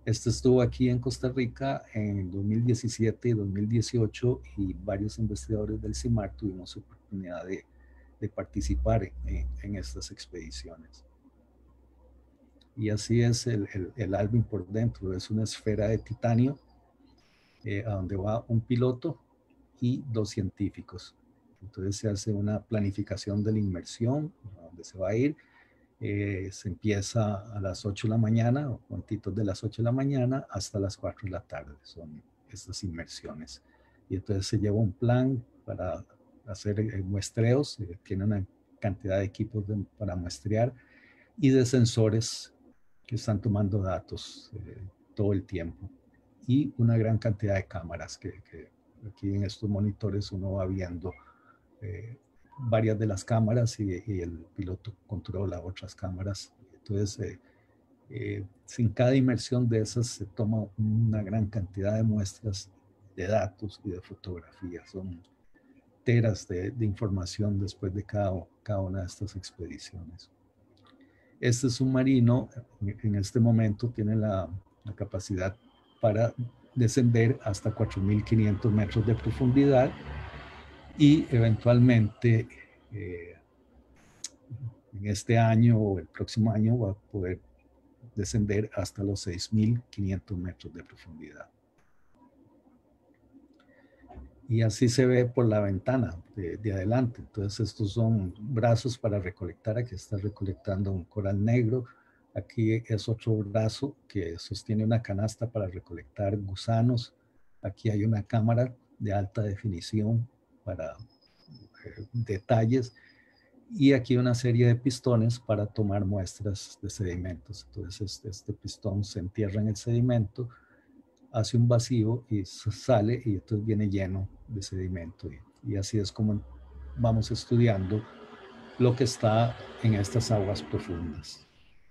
Speaker 2: Este estuvo aquí en Costa Rica en dos mil diecisiete y dos mil dieciocho y varios investigadores del CIMAR tuvimos oportunidad de, de participar en, en estas expediciones. Y así es el, el, el Alvin por dentro, es una esfera de titanio eh, a donde va un piloto y dos científicos. Entonces se hace una planificación de la inmersión, a donde se va a ir. Eh, se empieza a las ocho de la mañana, o cuantitos de las ocho de la mañana hasta las cuatro de la tarde, son estas inmersiones. Y entonces se lleva un plan para hacer eh, muestreos, eh, tiene una cantidad de equipos de, para muestrear y de sensores que están tomando datos eh, todo el tiempo. Y una gran cantidad de cámaras que, que aquí en estos monitores uno va viendo eh, varias de las cámaras y, y el piloto controla otras cámaras. Entonces, eh, eh, sin cada inmersión de esas se toma una gran cantidad de muestras de datos y de fotografías. Son teras de, de información después de cada, cada una de estas expediciones. Este submarino en este momento tiene la, la capacidad para descender hasta cuatro mil quinientos metros de profundidad y eventualmente eh, en este año o el próximo año va a poder descender hasta los seis mil quinientos metros de profundidad. Y así se ve por la ventana de, de adelante. Entonces estos son brazos para recolectar. Aquí está recolectando un coral negro. Aquí es otro brazo que sostiene una canasta para recolectar gusanos. Aquí hay una cámara de alta definición para eh, detalles. Y aquí una serie de pistones para tomar muestras de sedimentos. Entonces este, este pistón se entierra en el sedimento, hace un vacío y sale y entonces viene lleno de sedimento. Y, y así es como vamos estudiando lo que está en estas aguas profundas.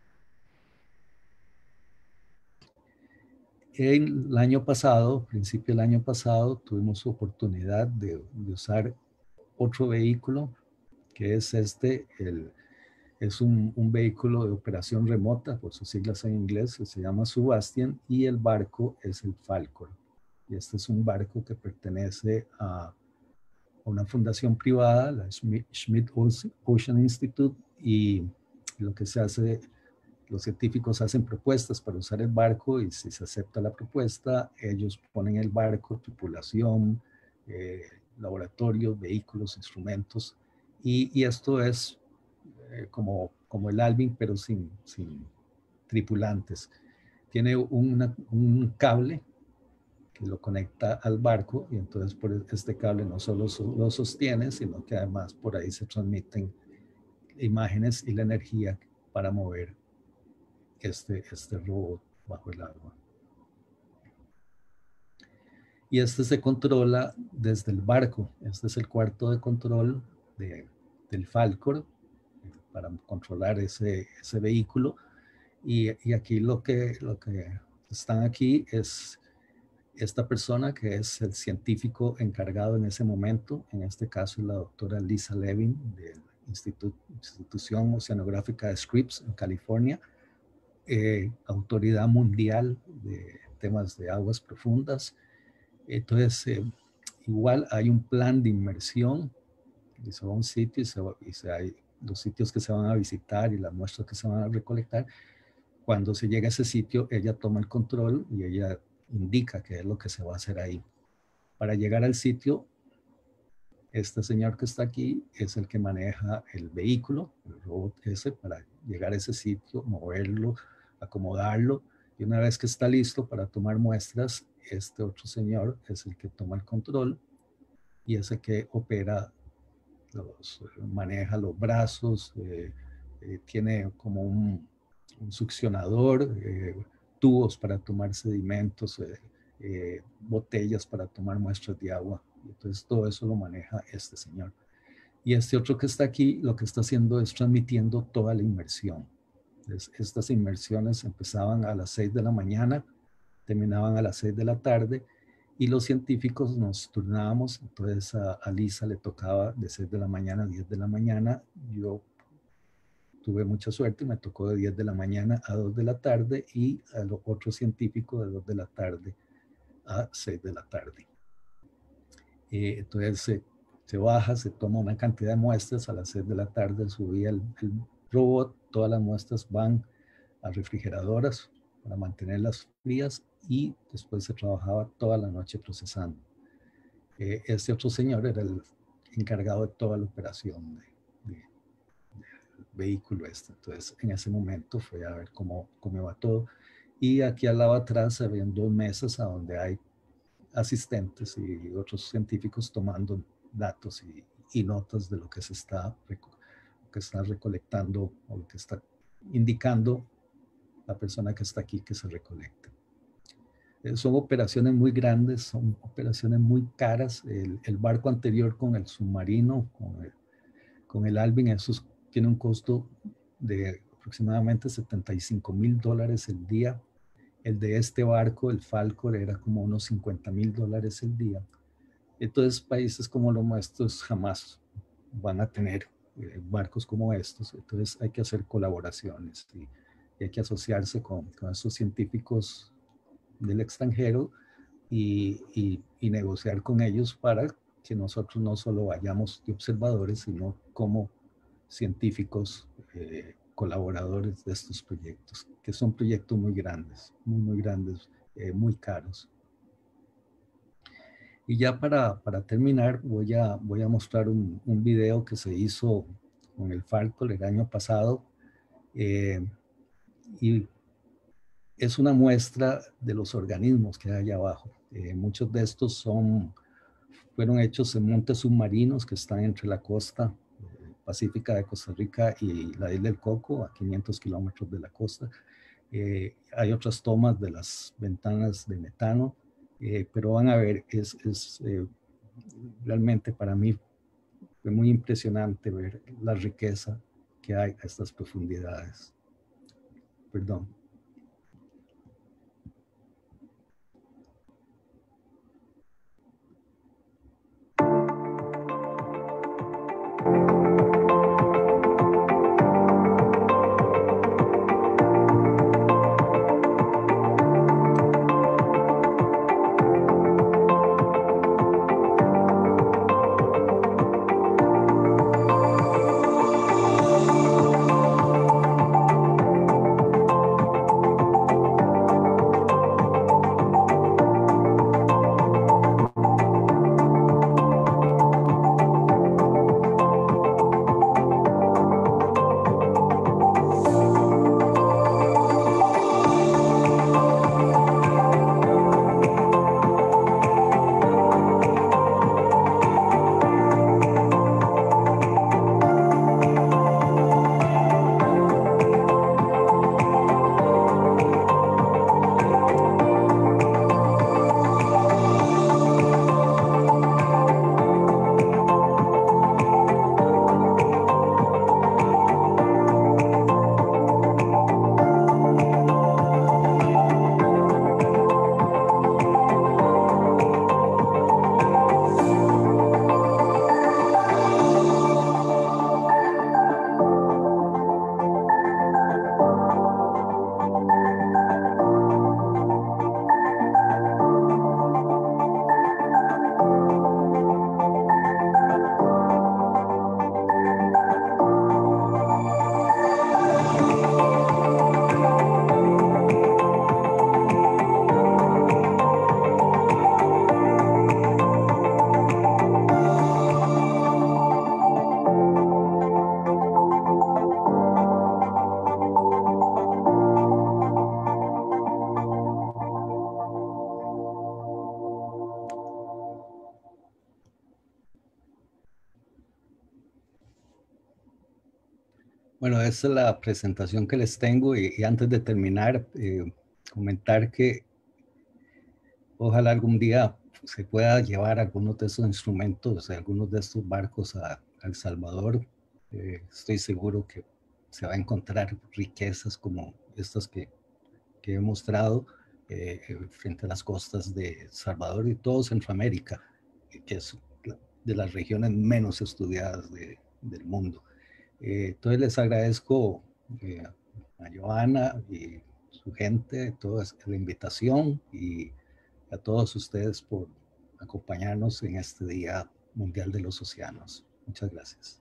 Speaker 2: El año pasado, principio del año pasado, tuvimos oportunidad de, de usar otro vehículo, que es este, el, es un, un vehículo de operación remota, por sus siglas en inglés, que se llama Subastian, y el barco es el Falcon. Y este es un barco que pertenece a una fundación privada, la Schmidt Ocean Institute, y lo que se hace, los científicos hacen propuestas para usar el barco y si se acepta la propuesta, ellos ponen el barco, tripulación, eh, laboratorios, vehículos, instrumentos, y, y esto es eh, como, como el Alvin, pero sin, sin tripulantes. Tiene una, un cable que lo conecta al barco y entonces por este cable no solo lo sostiene, sino que además por ahí se transmiten imágenes y la energía para mover este, este robot bajo el agua. Y este se controla desde el barco. Este es el cuarto de control de, del Falcon para controlar ese, ese vehículo. Y, y aquí lo que, lo que están aquí es esta persona que es el científico encargado en ese momento, en este caso la doctora Lisa Levin de la Institu Institución Oceanográfica de Scripps en California, eh, autoridad mundial de temas de aguas profundas. Entonces, eh, igual hay un plan de inmersión, y se va a un sitio y, se va, y se hay los sitios que se van a visitar y las muestras que se van a recolectar. Cuando se llega a ese sitio, ella toma el control y ella indica qué es lo que se va a hacer ahí. Para llegar al sitio, este señor que está aquí es el que maneja el vehículo, el robot ese, para llegar a ese sitio, moverlo, acomodarlo, y una vez que está listo para tomar muestras, este otro señor es el que toma el control y es el que opera, los, maneja los brazos, eh, eh, tiene como un, un succionador, eh, tubos para tomar sedimentos, eh, eh, botellas para tomar muestras de agua. Entonces todo eso lo maneja este señor. Y este otro que está aquí, lo que está haciendo es transmitiendo toda la inmersión. Entonces, estas inmersiones empezaban a las seis de la mañana, terminaban a las seis de la tarde, y los científicos nos turnábamos. Entonces a, a Lisa le tocaba de seis de la mañana a diez de la mañana. Yo tuve mucha suerte, me tocó de diez de la mañana a dos de la tarde y al otro científico de dos de la tarde a seis de la tarde. Eh, entonces se, se baja, se toma una cantidad de muestras, a las seis de la tarde subía el, el robot, todas las muestras van a refrigeradoras para mantenerlas frías y después se trabajaba toda la noche procesando. Eh, este otro señor era el encargado de toda la operación de, de, del vehículo este. Entonces en ese momento fue a ver cómo, cómo va todo. Y aquí al lado atrás se ven dos mesas a donde hay asistentes y otros científicos tomando datos y, y notas de lo que se está, lo que está recolectando o lo que está indicando la persona que está aquí que se recolecta. Eh, son operaciones muy grandes, son operaciones muy caras. El, el barco anterior con el submarino, con el, con el Alvin, eso tiene un costo de aproximadamente setenta y cinco mil dólares el día. El de este barco, el Falcon, era como unos cincuenta mil dólares el día. Entonces, países como los nuestros jamás van a tener eh, barcos como estos. Entonces, hay que hacer colaboraciones y, y hay que asociarse con, con esos científicos del extranjero y, y, y negociar con ellos para que nosotros no solo vayamos de observadores, sino como científicos eh, colaboradores de estos proyectos, que son proyectos muy grandes, muy, muy grandes, eh, muy caros. Y ya para, para terminar, voy a, voy a mostrar un, un video que se hizo con el Falcon el año pasado. Eh, y es una muestra de los organismos que hay allá abajo. Eh, muchos de estos son, fueron hechos en montes submarinos que están entre la costa pacífica de Costa Rica y la isla del Coco, a quinientos kilómetros de la costa. Eh, hay otras tomas de las ventanas de metano, eh, pero van a ver, es, es eh, realmente para mí fue muy impresionante ver la riqueza que hay a estas profundidades. Perdón. Bueno, esa es la presentación que les tengo y, y antes de terminar, eh, comentar que ojalá algún día se pueda llevar algunos de esos instrumentos, algunos de estos barcos a, a El Salvador. Eh, estoy seguro que se va a encontrar riquezas como estas que, que he mostrado eh, frente a las costas de Salvador y todo Centroamérica, que es de las regiones menos estudiadas de, del mundo. Eh, entonces les agradezco eh, a Johanna y su gente, toda la invitación y a todos ustedes por acompañarnos en este Día Mundial de los Océanos. Muchas gracias.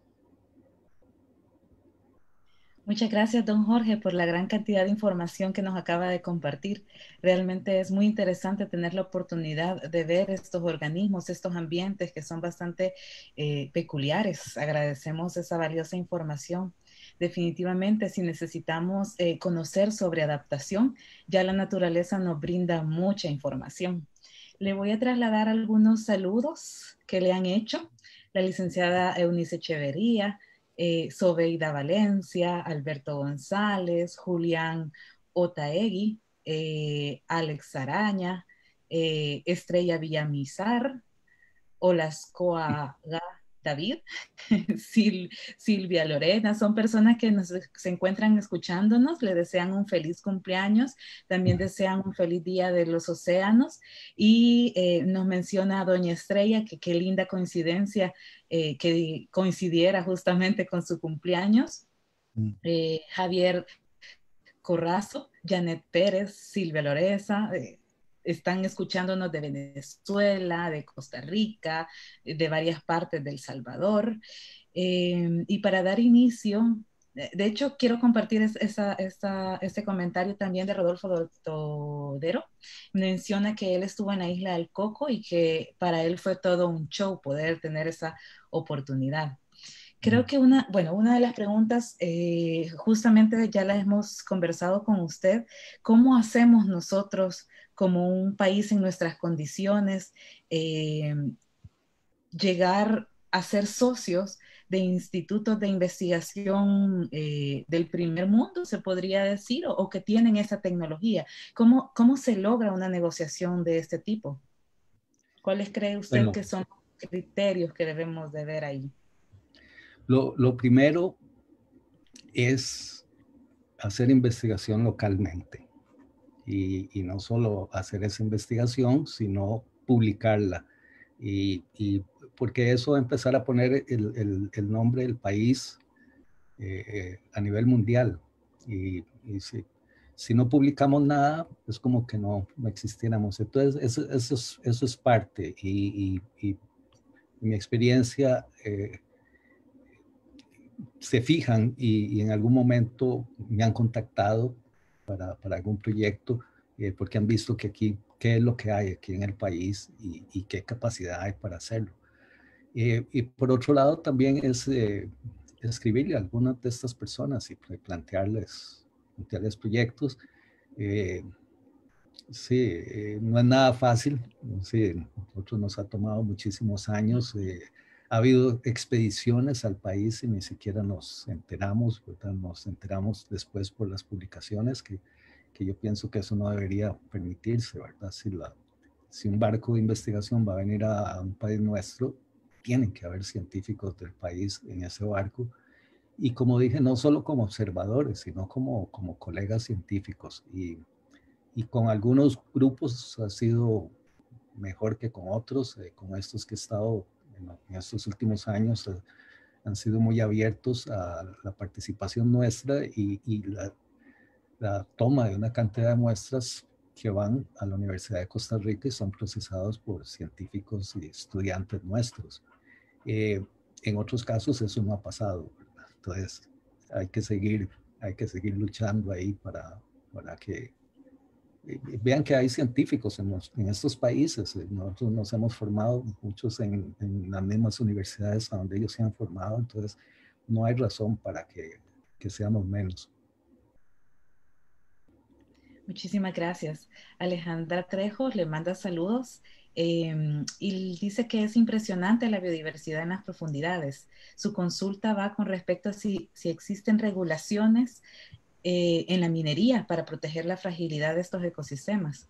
Speaker 1: Muchas gracias, don Jorge, por la gran cantidad de información que nos acaba de compartir. Realmente es muy interesante tener la oportunidad de ver estos organismos, estos ambientes que son bastante eh, peculiares. Agradecemos esa valiosa información. Definitivamente, si necesitamos eh, conocer sobre adaptación, ya la naturaleza nos brinda mucha información. Le voy a trasladar algunos saludos que le han hecho la licenciada Eunice Echeverría, eh, Sobeida Valencia, Alberto González, Julián Otaegui, eh, Alex Araña, eh, Estrella Villamizar, Olascoa David, Sil, Silvia Lorena, son personas que nos, se encuentran escuchándonos, le desean un feliz cumpleaños, también desean un feliz día de los océanos y eh, nos menciona a Doña Estrella que qué linda coincidencia eh, que coincidiera justamente con su cumpleaños. Eh, Javier Corrazo, Janet Pérez, Silvia Loreza, eh, están escuchándonos de Venezuela, de Costa Rica, de varias partes del Salvador. Eh, y para dar inicio, de hecho, quiero compartir esa, esa, ese comentario también de Rodolfo Todero. Menciona que él estuvo en la isla del Coco y que para él fue todo un show poder tener esa oportunidad. Creo que una, bueno, una de las preguntas, eh, justamente ya la hemos conversado con usted, ¿cómo hacemos nosotros como un país en nuestras condiciones eh, llegar a ser socios de institutos de investigación eh, del primer mundo, se podría decir, o, o que tienen esa tecnología? ¿Cómo, ¿Cómo se logra una negociación de este tipo? ¿Cuáles cree usted
Speaker 2: Bueno,
Speaker 1: que son los criterios que debemos de ver ahí?
Speaker 2: lo, lo primero es hacer investigación localmente y, y no solo hacer esa investigación, sino publicarla. Y, y porque eso va a empezar a poner el, el, el nombre del país eh, a nivel mundial. Y, y si, si, no publicamos nada, es como que no, no existiéramos. Entonces, eso, eso, es, eso es parte. Y, y, y mi experiencia, eh, se fijan y, y, en algún momento me han contactado para, para algún proyecto eh, porque han visto que aquí, qué es lo que hay aquí en el país y, y qué capacidad hay para hacerlo. Eh, y por otro lado también es eh, escribirle a algunas de estas personas y plantearles, plantearles proyectos. Eh, sí, eh, no es nada fácil. Sí, nosotros nos ha tomado muchísimos años. Eh, ha habido expediciones al país y ni siquiera nos enteramos, ¿verdad? Nos enteramos después por las publicaciones, que, que yo pienso que eso no debería permitirse, ¿verdad? Si, la, si un barco de investigación va a venir a, a un país nuestro, tienen que haber científicos del país en ese barco. Y como dije, no solo como observadores, sino como, como colegas científicos. Y, y con algunos grupos ha sido mejor que con otros. Eh, con estos que he estado en, en estos últimos años, eh, han sido muy abiertos a la participación nuestra y, y la, la toma de una cantidad de muestras que van a la Universidad de Costa Rica y son procesados por científicos y estudiantes nuestros. Eh, en otros casos eso no ha pasado, ¿verdad? Entonces hay que seguir, hay que seguir luchando ahí para, para que eh, vean que hay científicos en, los, en estos países. Nosotros nos hemos formado muchos en, en las mismas universidades a donde ellos se han formado, entonces no hay razón para que, que seamos menos.
Speaker 1: Muchísimas gracias. Alejandra Trejo le manda saludos eh, y dice que es impresionante la biodiversidad en las profundidades. Su consulta va con respecto a si, si existen regulaciones eh, en la minería para proteger la fragilidad de estos ecosistemas.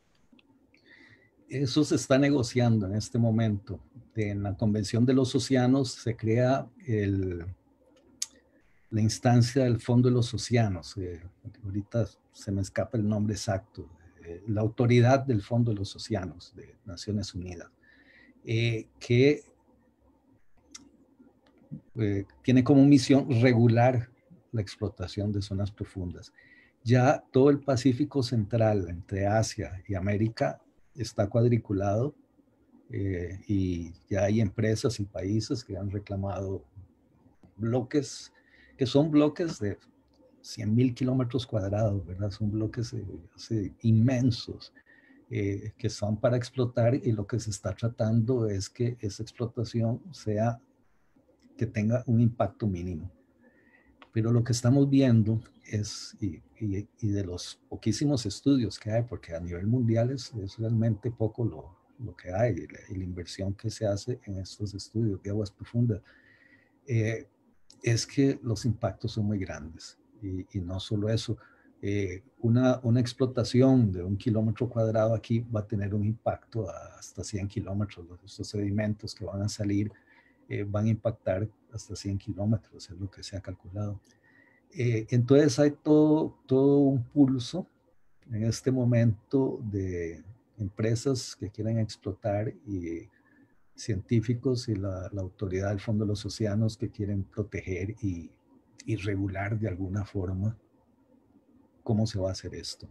Speaker 2: Eso se está negociando en este momento. En la Convención de los Océanos se crea el, la instancia del Fondo de los Océanos. Eh, ahorita se me escapa el nombre exacto. Eh, la autoridad del Fondo de los Océanos de Naciones Unidas, eh, que eh, tiene como misión regular la explotación de zonas profundas. Ya todo el Pacífico Central, entre Asia y América, está cuadriculado eh, y ya hay empresas y países que han reclamado bloques, que son bloques de cien mil kilómetros cuadrados, ¿verdad? Son bloques eh, así, inmensos eh, que son para explotar, y lo que se está tratando es que esa explotación sea, que tenga un impacto mínimo. Pero lo que estamos viendo es, y, y, y de los poquísimos estudios que hay, porque a nivel mundial es, es realmente poco lo, lo que hay, y la, y la inversión que se hace en estos estudios de aguas profundas, eh, es que los impactos son muy grandes. Y, y no solo eso, eh, una, una explotación de un kilómetro cuadrado aquí va a tener un impacto hasta cien kilómetros. Estos sedimentos que van a salir eh, van a impactar hasta cien kilómetros, es lo que se ha calculado. Eh, entonces hay todo, todo un pulso en este momento de empresas que quieren explotar, y científicos y la, la autoridad del Fondo de los Océanos que quieren proteger y, y regular de alguna forma cómo se va a hacer esto.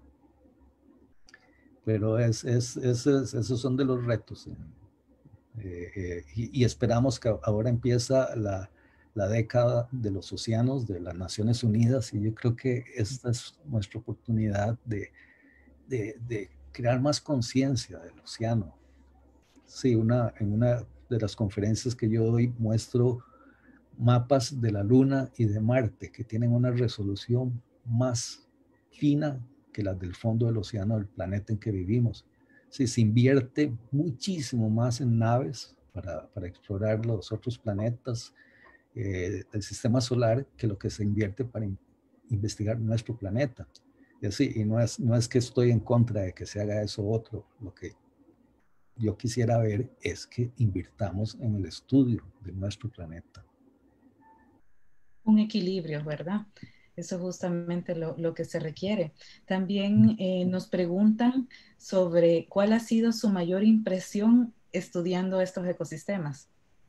Speaker 2: Pero es, es, es, es esos son de los retos. Eh, eh, y, y esperamos que ahora empieza la, la década de los océanos de las Naciones Unidas, y yo creo que esta es nuestra oportunidad de, de, de crear más conciencia del océano. Sí, una, en una de las conferencias que yo doy muestro mapas de la Luna y de Marte que tienen una resolución más fina que las del fondo del océano del planeta en que vivimos. Sí, se invierte muchísimo más en naves para, para explorar los otros planetas eh, del sistema solar que lo que se invierte para in, investigar nuestro planeta. Y así, y no es, no es que estoy en contra de que se haga eso otro, lo que yo quisiera ver es que invirtamos en el estudio de nuestro planeta.
Speaker 1: Un equilibrio, ¿verdad? Eso es justamente lo, lo que se requiere. También eh, nos preguntan sobre cuál ha sido su mayor impresión estudiando estos ecosistemas.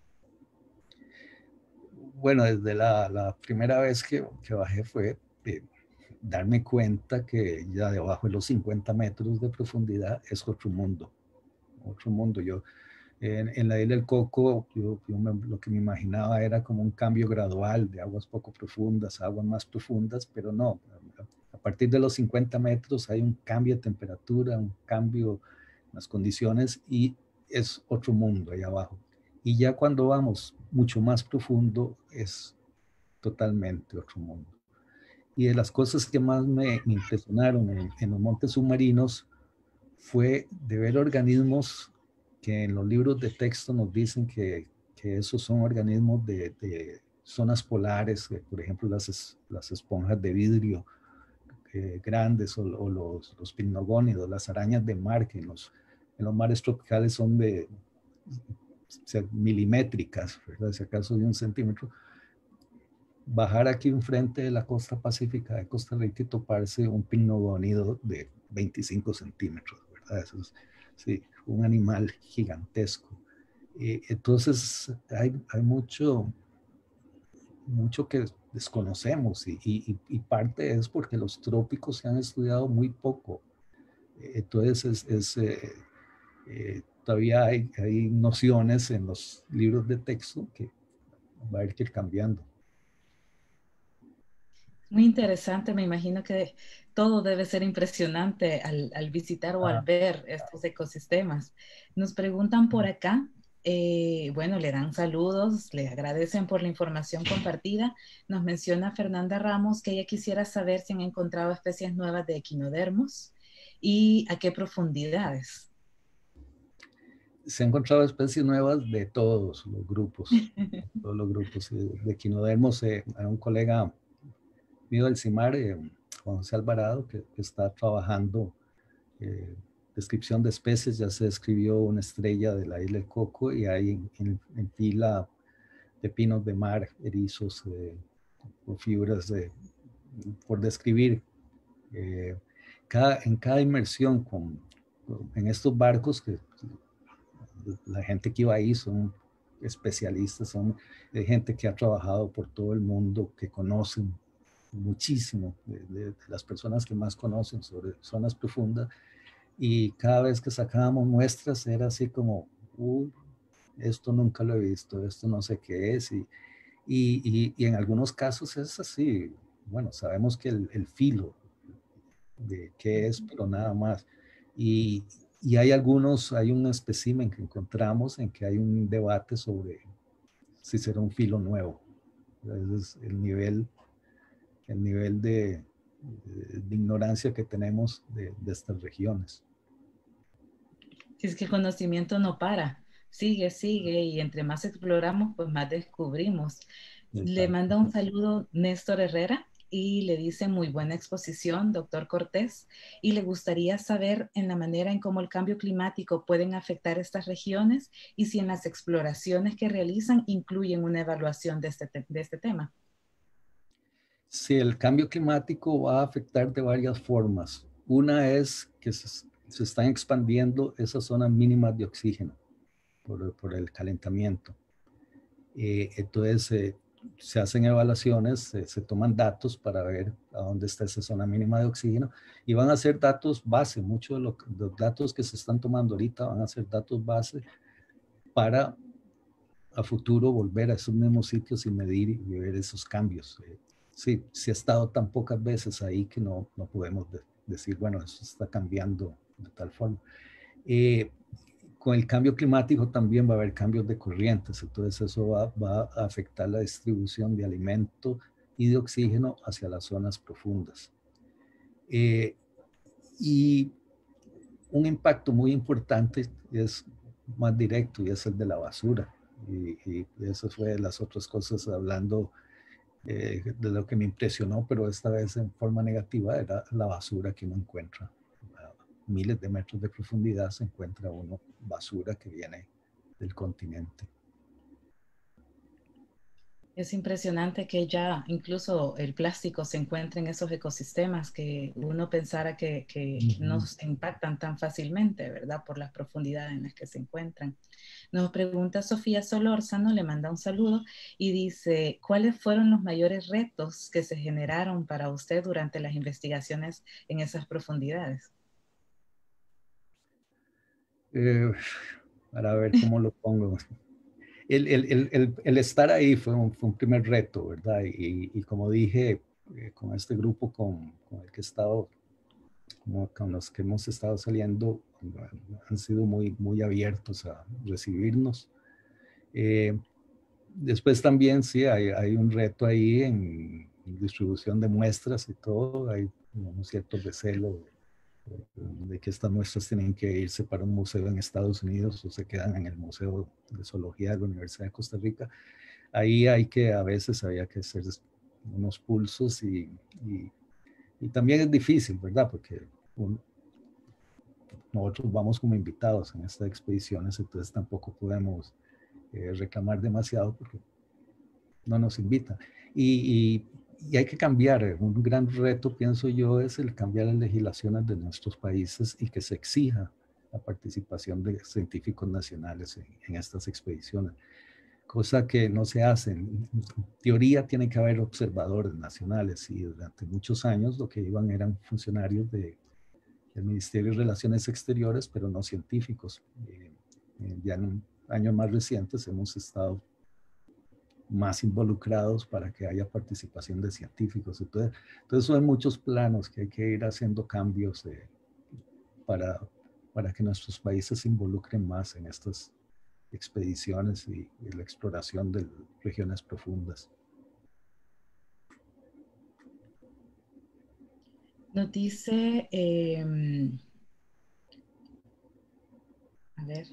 Speaker 2: Bueno, desde la, la primera vez que, que bajé fue eh, darme cuenta que ya debajo de los cincuenta metros de profundidad es otro mundo, otro mundo. Yo en, en la isla del Coco, yo, yo me, lo que me imaginaba era como un cambio gradual de aguas poco profundas a aguas más profundas, pero no. A, a partir de los cincuenta metros hay un cambio de temperatura, un cambio en las condiciones, y es otro mundo ahí abajo. Y ya cuando vamos mucho más profundo es totalmente otro mundo. Y de las cosas que más me, me impresionaron en, en los montes submarinos fue de ver organismos que en los libros de texto nos dicen que, que esos son organismos de, de zonas polares, que, por ejemplo las, las esponjas de vidrio eh, grandes, o, o los, los pinogónidos, las arañas de mar, que en los, en los mares tropicales son de o sea, milimétricas, ¿verdad? Si acaso de un centímetro. Bajar aquí enfrente de la costa pacífica de Costa Rica y toparse un pinogónido de veinticinco centímetros, ¿verdad? Eso es, sí, un animal gigantesco. Eh, entonces hay, hay mucho, mucho que desconocemos, y, y, y parte es porque los trópicos se han estudiado muy poco. Entonces es, es eh, eh, todavía hay, hay nociones en los libros de texto que va a ir cambiando.
Speaker 1: Muy interesante, me imagino que todo debe ser impresionante al, al visitar o al
Speaker 2: Ah,
Speaker 1: ver estos ecosistemas. Nos preguntan por acá, eh, bueno, le dan saludos, le agradecen por la información compartida. Nos menciona Fernanda Ramos que ella quisiera saber si han encontrado especies nuevas de equinodermos y a qué profundidades.
Speaker 2: Se han encontrado especies nuevas de todos los grupos, todos los grupos de equinodermos. Eh, hay un colega mío del CIMAR, eh, Juan José Alvarado, que, que está trabajando eh, descripción de especies. Ya se describió una estrella de la isla del Coco, y hay en, en, en fila de pinos de mar, erizos eh, o fibras de, por describir. Eh, cada, en cada inmersión con, en estos barcos, que la gente que iba ahí son especialistas, son de gente que ha trabajado por todo el mundo, que conocen muchísimo, de, de, de las personas que más conocen sobre zonas profundas, y cada vez que sacábamos muestras era así como, uh, esto nunca lo he visto, esto no sé qué es, y, y, y, y en algunos casos es así, bueno, sabemos que el, el filo de qué es, pero nada más. Y, y hay algunos, hay un espécimen que encontramos en que hay un debate sobre si será un filo nuevo. Ese es el nivel, el nivel de, de ignorancia que tenemos de, de estas regiones.
Speaker 1: Si es que el conocimiento no para, sigue, sigue, y entre más exploramos, pues más descubrimos. Le
Speaker 2: Exacto.
Speaker 1: manda un saludo Néstor Herrera y le dice muy buena exposición, doctor Cortés, y le gustaría saber en la manera en cómo el cambio climático pueden afectar estas regiones y si en las exploraciones que realizan incluyen una evaluación de este, de este tema.
Speaker 2: Sí, el cambio climático va a afectar de varias formas. Una es que se, se están expandiendo esas zonas mínimas de oxígeno por, por el calentamiento. Eh, entonces, eh, se hacen evaluaciones, se, se toman datos para ver a dónde está esa zona mínima de oxígeno y van a ser datos base. Muchos de, lo, de los datos que se están tomando ahorita van a ser datos base para a futuro volver a esos mismos sitios y medir y ver esos cambios. Eh, sí, se ha estado tan pocas veces ahí que no, no podemos de, decir, bueno, eso está cambiando de tal forma. Eh, con el cambio climático también va a haber cambios de corrientes, entonces eso va, va a afectar la distribución de alimento y de oxígeno hacia las zonas profundas. Eh, y un impacto muy importante es más directo y es el de la basura. Y, y eso fue de las otras cosas hablando eh, de lo que me impresionó, pero esta vez en forma negativa, era la basura que uno encuentra. A miles de metros de profundidad se encuentra uno basura que viene del continente.
Speaker 1: Es impresionante que ya incluso el plástico se encuentre en esos ecosistemas que uno pensara que, que no
Speaker 2: Uh-huh.
Speaker 1: se impactan tan fácilmente, ¿verdad? Por las profundidades en las que se encuentran. Nos pregunta Sofía Solórzano, le manda un saludo y dice, ¿cuáles fueron los mayores retos que se generaron para usted durante las investigaciones en esas profundidades?
Speaker 2: Eh, para ver cómo lo pongo. El, el, el, el, el estar ahí fue un, fue un primer reto, ¿verdad? Y, y como dije, eh, con este grupo con, con el que he estado, como con los que hemos estado saliendo, han sido muy, muy abiertos a recibirnos. Eh, después también, sí, hay, hay un reto ahí en, en distribución de muestras y todo, hay un cierto recelo de que estas muestras tienen que irse para un museo en Estados Unidos o se quedan en el Museo de Zoología de la Universidad de Costa Rica. Ahí hay que, a veces había que hacer unos pulsos y, y, y también es difícil, ¿verdad? Porque un, nosotros vamos como invitados en estas expediciones, entonces tampoco podemos eh, reclamar demasiado porque no nos invitan. Y, y, y hay que cambiar. Un gran reto, pienso yo, es el cambiar las legislaciones de nuestros países y que se exija la participación de científicos nacionales en, en estas expediciones, cosa que no se hace. En teoría tiene que haber observadores nacionales y durante muchos años lo que iban eran funcionarios de, del Ministerio de Relaciones Exteriores, pero no científicos. Eh, eh, ya en años más recientes hemos estado más involucrados para que haya participación de científicos. Entonces, entonces son muchos planos que hay que ir haciendo cambios eh, para, para que nuestros países se involucren más en estas expediciones y, y la exploración de regiones profundas.
Speaker 1: Nos dice, eh, a ver,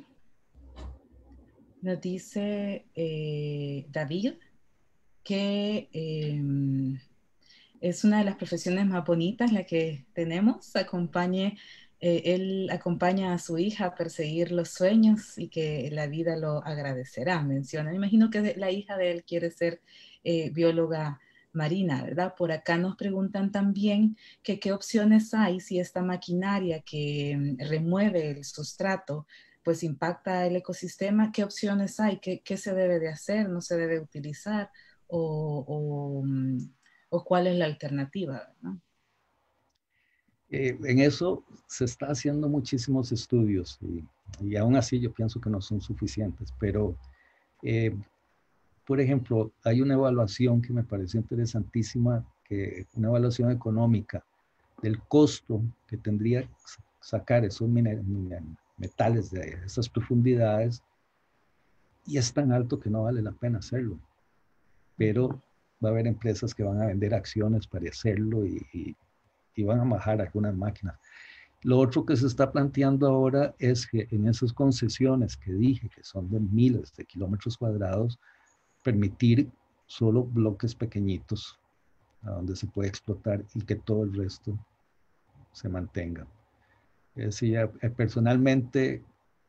Speaker 1: nos dice eh, David que eh, es una de las profesiones más bonitas la que tenemos. Acompañe, eh, él acompaña a su hija a perseguir los sueños y que la vida lo agradecerá, menciona. Me imagino que la hija de él quiere ser eh, bióloga marina, ¿verdad? Por acá nos preguntan también que qué opciones hay si esta maquinaria que mm, remueve el sustrato pues impacta el ecosistema, ¿qué opciones hay? ¿Qué, qué se debe de hacer? ¿No se debe utilizar? ¿O, o, mm, o cuál es la alternativa? ¿No?
Speaker 2: Eh, en eso se está haciendo muchísimos estudios y, y aún así yo pienso que no son suficientes, pero eh, por ejemplo, hay una evaluación que me pareció interesantísima, que una evaluación económica del costo que tendría sacar esos metales de esas profundidades, y es tan alto que no vale la pena hacerlo. Pero va a haber empresas que van a vender acciones para hacerlo y, y, y van a bajar algunas máquinas. Lo otro que se está planteando ahora es que en esas concesiones que dije, que son de miles de kilómetros cuadrados, permitir solo bloques pequeñitos a donde se puede explotar y que todo el resto se mantenga. Es decir, personalmente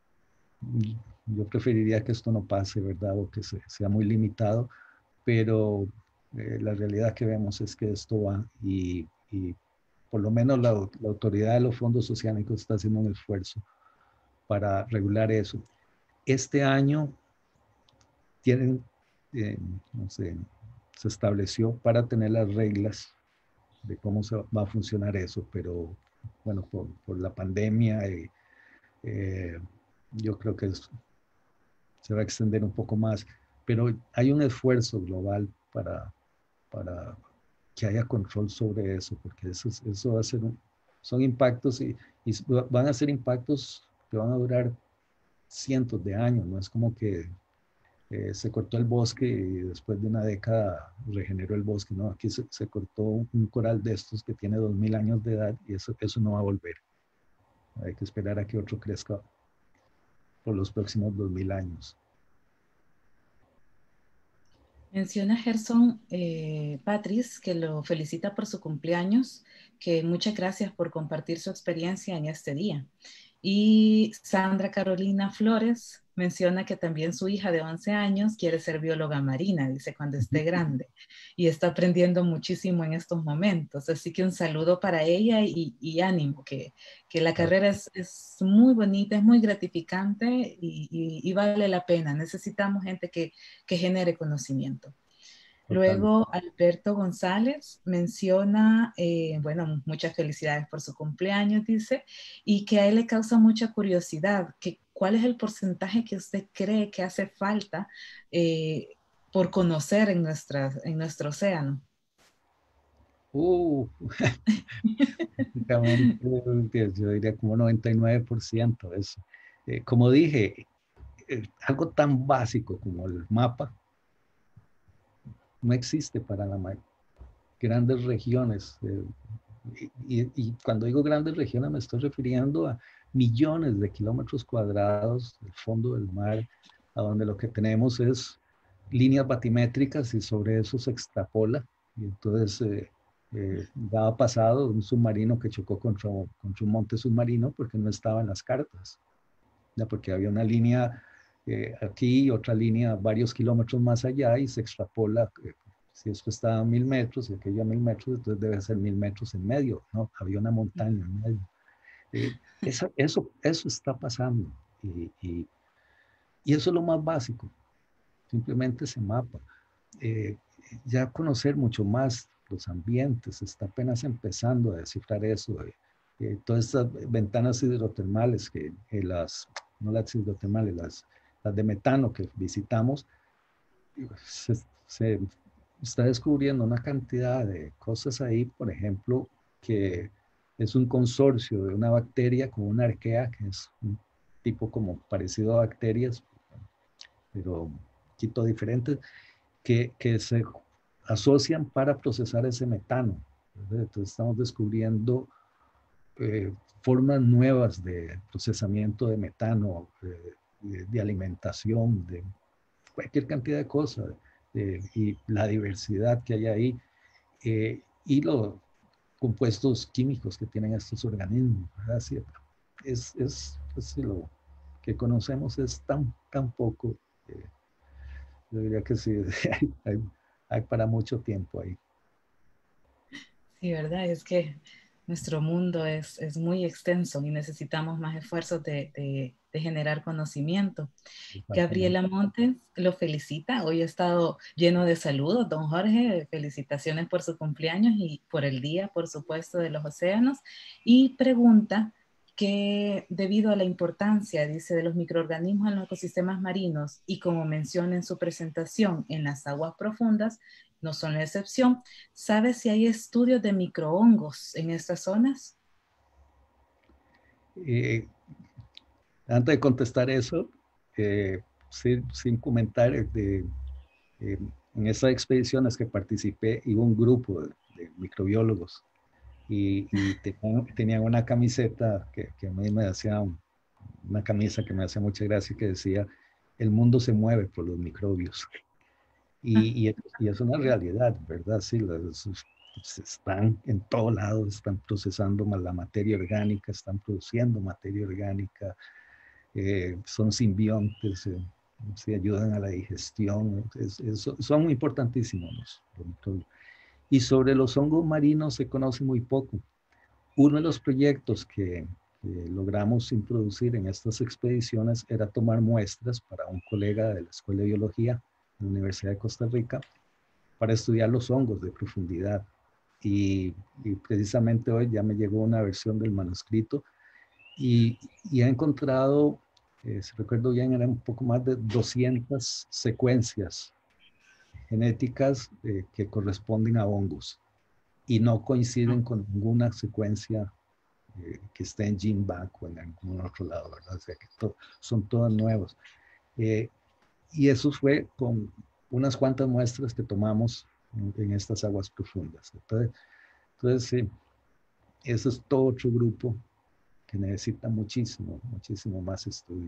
Speaker 2: yo preferiría que esto no pase, ¿verdad? O que se, sea muy limitado, pero eh, la realidad que vemos es que esto va y, y por lo menos la, la autoridad de los fondos oceánicos está haciendo un esfuerzo para regular eso. Este año tienen, eh, no sé, se estableció para tener las reglas de cómo se va a funcionar eso, pero bueno, por, por la pandemia, eh, eh, yo creo que es, se va a extender un poco más, pero hay un esfuerzo global para, para que haya control sobre eso, porque eso, eso va a ser un, son impactos y, y van a ser impactos que van a durar cientos de años, no es como que eh, se cortó el bosque y después de una década regeneró el bosque, no, aquí se, se cortó un coral de estos que tiene dos mil años de edad y eso, eso no va a volver. Hay que esperar a que otro crezca por los próximos dos mil años.
Speaker 1: Menciona Gerson eh, Patrice que lo felicita por su cumpleaños, que muchas gracias por compartir su experiencia en este día. Y Sandra Carolina Flores menciona que también su hija de once años quiere ser bióloga marina, dice, cuando esté grande, y está aprendiendo muchísimo en estos momentos. Así que un saludo para ella y, y ánimo, que, que la carrera es, es, muy bonita, es muy gratificante y, y, y vale la pena. Necesitamos gente que, que genere conocimiento.
Speaker 2: Total.
Speaker 1: Luego, Alberto González menciona, eh, bueno, muchas felicidades por su cumpleaños, dice, y que a él le causa mucha curiosidad, que cuál es el porcentaje que usted cree que hace falta eh, por conocer en, nuestra, en nuestro océano.
Speaker 2: Uh, prácticamente, yo diría como noventa y nueve por ciento de eso. Eh, como dije, eh, algo tan básico como el mapa no existe para la grandes regiones. Eh, y, y cuando digo grandes regiones me estoy refiriendo a millones de kilómetros cuadrados del fondo del mar, a donde lo que tenemos es líneas batimétricas y sobre eso se extrapola. Y entonces eh, eh, daba pasado un submarino que chocó contra, contra un monte submarino porque no estaba en las cartas, ¿ya? Porque había una línea eh, aquí y otra línea varios kilómetros más allá y se extrapola. Eh, si esto está a mil metros y aquello a mil metros, entonces debe ser mil metros en medio, ¿no? Había una montaña en medio. Eh, eso, eso, eso está pasando y, y, y eso es lo más básico, simplemente ese mapa. Eh, ya conocer mucho más los ambientes, está apenas empezando a descifrar eso. Eh, eh, todas estas ventanas hidrotermales, que eh, las, no las hidrotermales, las, las de metano que visitamos, se, se está descubriendo una cantidad de cosas ahí, por ejemplo, que es un consorcio de una bacteria con una arquea, que es un tipo como parecido a bacterias, pero un poquito diferentes, que, que se asocian para procesar ese metano. Entonces estamos descubriendo eh, formas nuevas de procesamiento de metano, eh, de, de, alimentación, de cualquier cantidad de cosas, eh, y la diversidad que hay ahí, eh, y los compuestos químicos que tienen estos organismos. Así es, es, es lo que conocemos es tan, tan poco. Eh, yo diría que sí, hay, hay, hay para mucho tiempo ahí.
Speaker 1: Sí, ¿verdad? Es que Nuestro mundo es, es muy extenso y necesitamos más esfuerzos de, de, de generar conocimiento.
Speaker 2: Exactamente.
Speaker 1: Gabriela Montes lo felicita. Hoy ha estado lleno de saludos, don Jorge. Felicitaciones por su cumpleaños y por el día, por supuesto, de los océanos. Y pregunta que debido a la importancia, dice, de los microorganismos en los ecosistemas marinos y como menciona en su presentación en las aguas profundas, no son la excepción, ¿sabe si hay estudios de microhongos en estas zonas?
Speaker 2: Eh, Antes de contestar eso, eh, sin, sin comentar, eh, de, eh, en esas expediciones que participé, iba un grupo de, de microbiólogos y, y tenían, tenían, una camiseta que, que, a mí me hacía, un, una camisa que me hacía mucha gracia que decía, el mundo se mueve por los microbios. Y, y, y es una realidad, ¿verdad? Sí, los, están en todo lado, están procesando la materia orgánica, están produciendo materia orgánica, eh, son simbiontes, eh, se ayudan a la digestión, es, es, son importantísimos los, los microbios. Y sobre los hongos marinos se conoce muy poco. Uno de los proyectos que, que logramos introducir en estas expediciones era tomar muestras para un colega de la Escuela de Biología de la Universidad de Costa Rica para estudiar los hongos de profundidad. Y, y precisamente hoy ya me llegó una versión del manuscrito y, y he encontrado, eh, si recuerdo bien, eran un poco más de doscientas secuencias genéticas eh, que corresponden a hongos y no coinciden con ninguna secuencia eh, que esté en GeneBank o en algún otro lado, ¿verdad? O sea que to son todas nuevas. Eh, y eso fue con unas cuantas muestras que tomamos en, en estas aguas profundas. Entonces, entonces sí, eso es todo otro grupo que necesita muchísimo, muchísimo más estudio.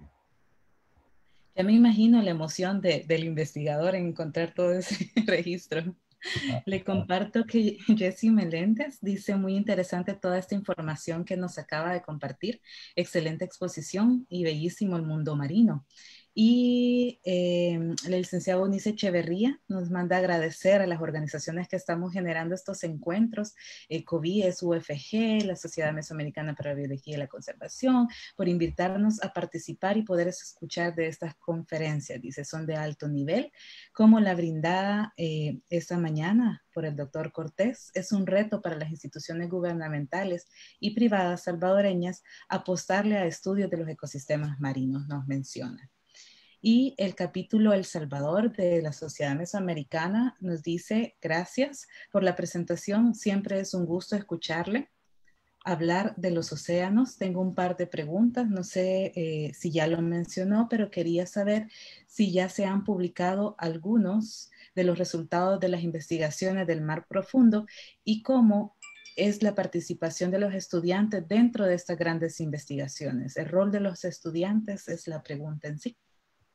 Speaker 1: Ya me imagino la emoción de, del investigador en encontrar todo ese registro. Le comparto que Jessie Meléndez dice muy interesante toda esta información que nos acaba de compartir. Excelente exposición y bellísimo el mundo marino. Y eh, el licenciado Unice Echeverría nos manda agradecer a las organizaciones que estamos generando estos encuentros, eh, COBIES, U F G, la Sociedad Mesoamericana para la Biología y la Conservación, por invitarnos a participar y poder escuchar de estas conferencias. Dice, son de alto nivel, como la brindada eh, esta mañana por el doctor Cortés. Es un reto para las instituciones gubernamentales y privadas salvadoreñas apostarle a estudios de los ecosistemas marinos, nos menciona. Y el capítulo El Salvador de la Sociedad Mesoamericana nos dice, gracias por la presentación, siempre es un gusto escucharle hablar de los océanos. Tengo un par de preguntas, no sé eh, si ya lo mencionó, pero quería saber si ya se han publicado algunos de los resultados de las investigaciones del mar profundo y cómo es la participación de los estudiantes dentro de estas grandes investigaciones. El rol de los estudiantes es la pregunta en sí.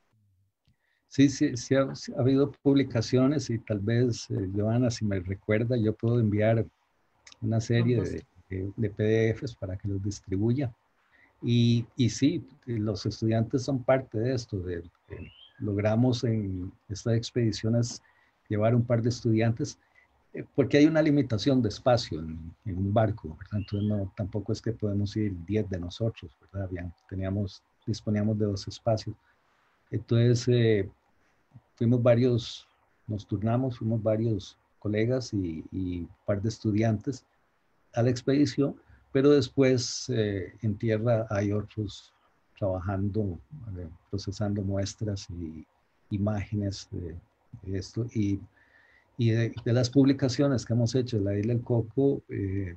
Speaker 2: Sí, sí, sí ha, sí ha habido publicaciones y tal vez, eh, Joana, si me recuerda, yo puedo enviar una
Speaker 1: Con
Speaker 2: serie
Speaker 1: gusto.
Speaker 2: de, de, de P D Efes para que los distribuya. Y, y sí, los estudiantes son parte de esto. De, de, logramos en estas expediciones llevar un par de estudiantes, eh, porque hay una limitación de espacio en, en un barco, ¿verdad? Entonces no, tampoco es que podemos ir diez de nosotros, ¿verdad? Bien, teníamos, disponíamos de dos espacios. Entonces, eh, fuimos varios, nos turnamos, fuimos varios colegas y, y un par de estudiantes a la expedición, pero después eh, en tierra hay otros trabajando, eh, procesando muestras y imágenes de, de esto. Y, y de, de, las publicaciones que hemos hecho de la isla del Coco, eh,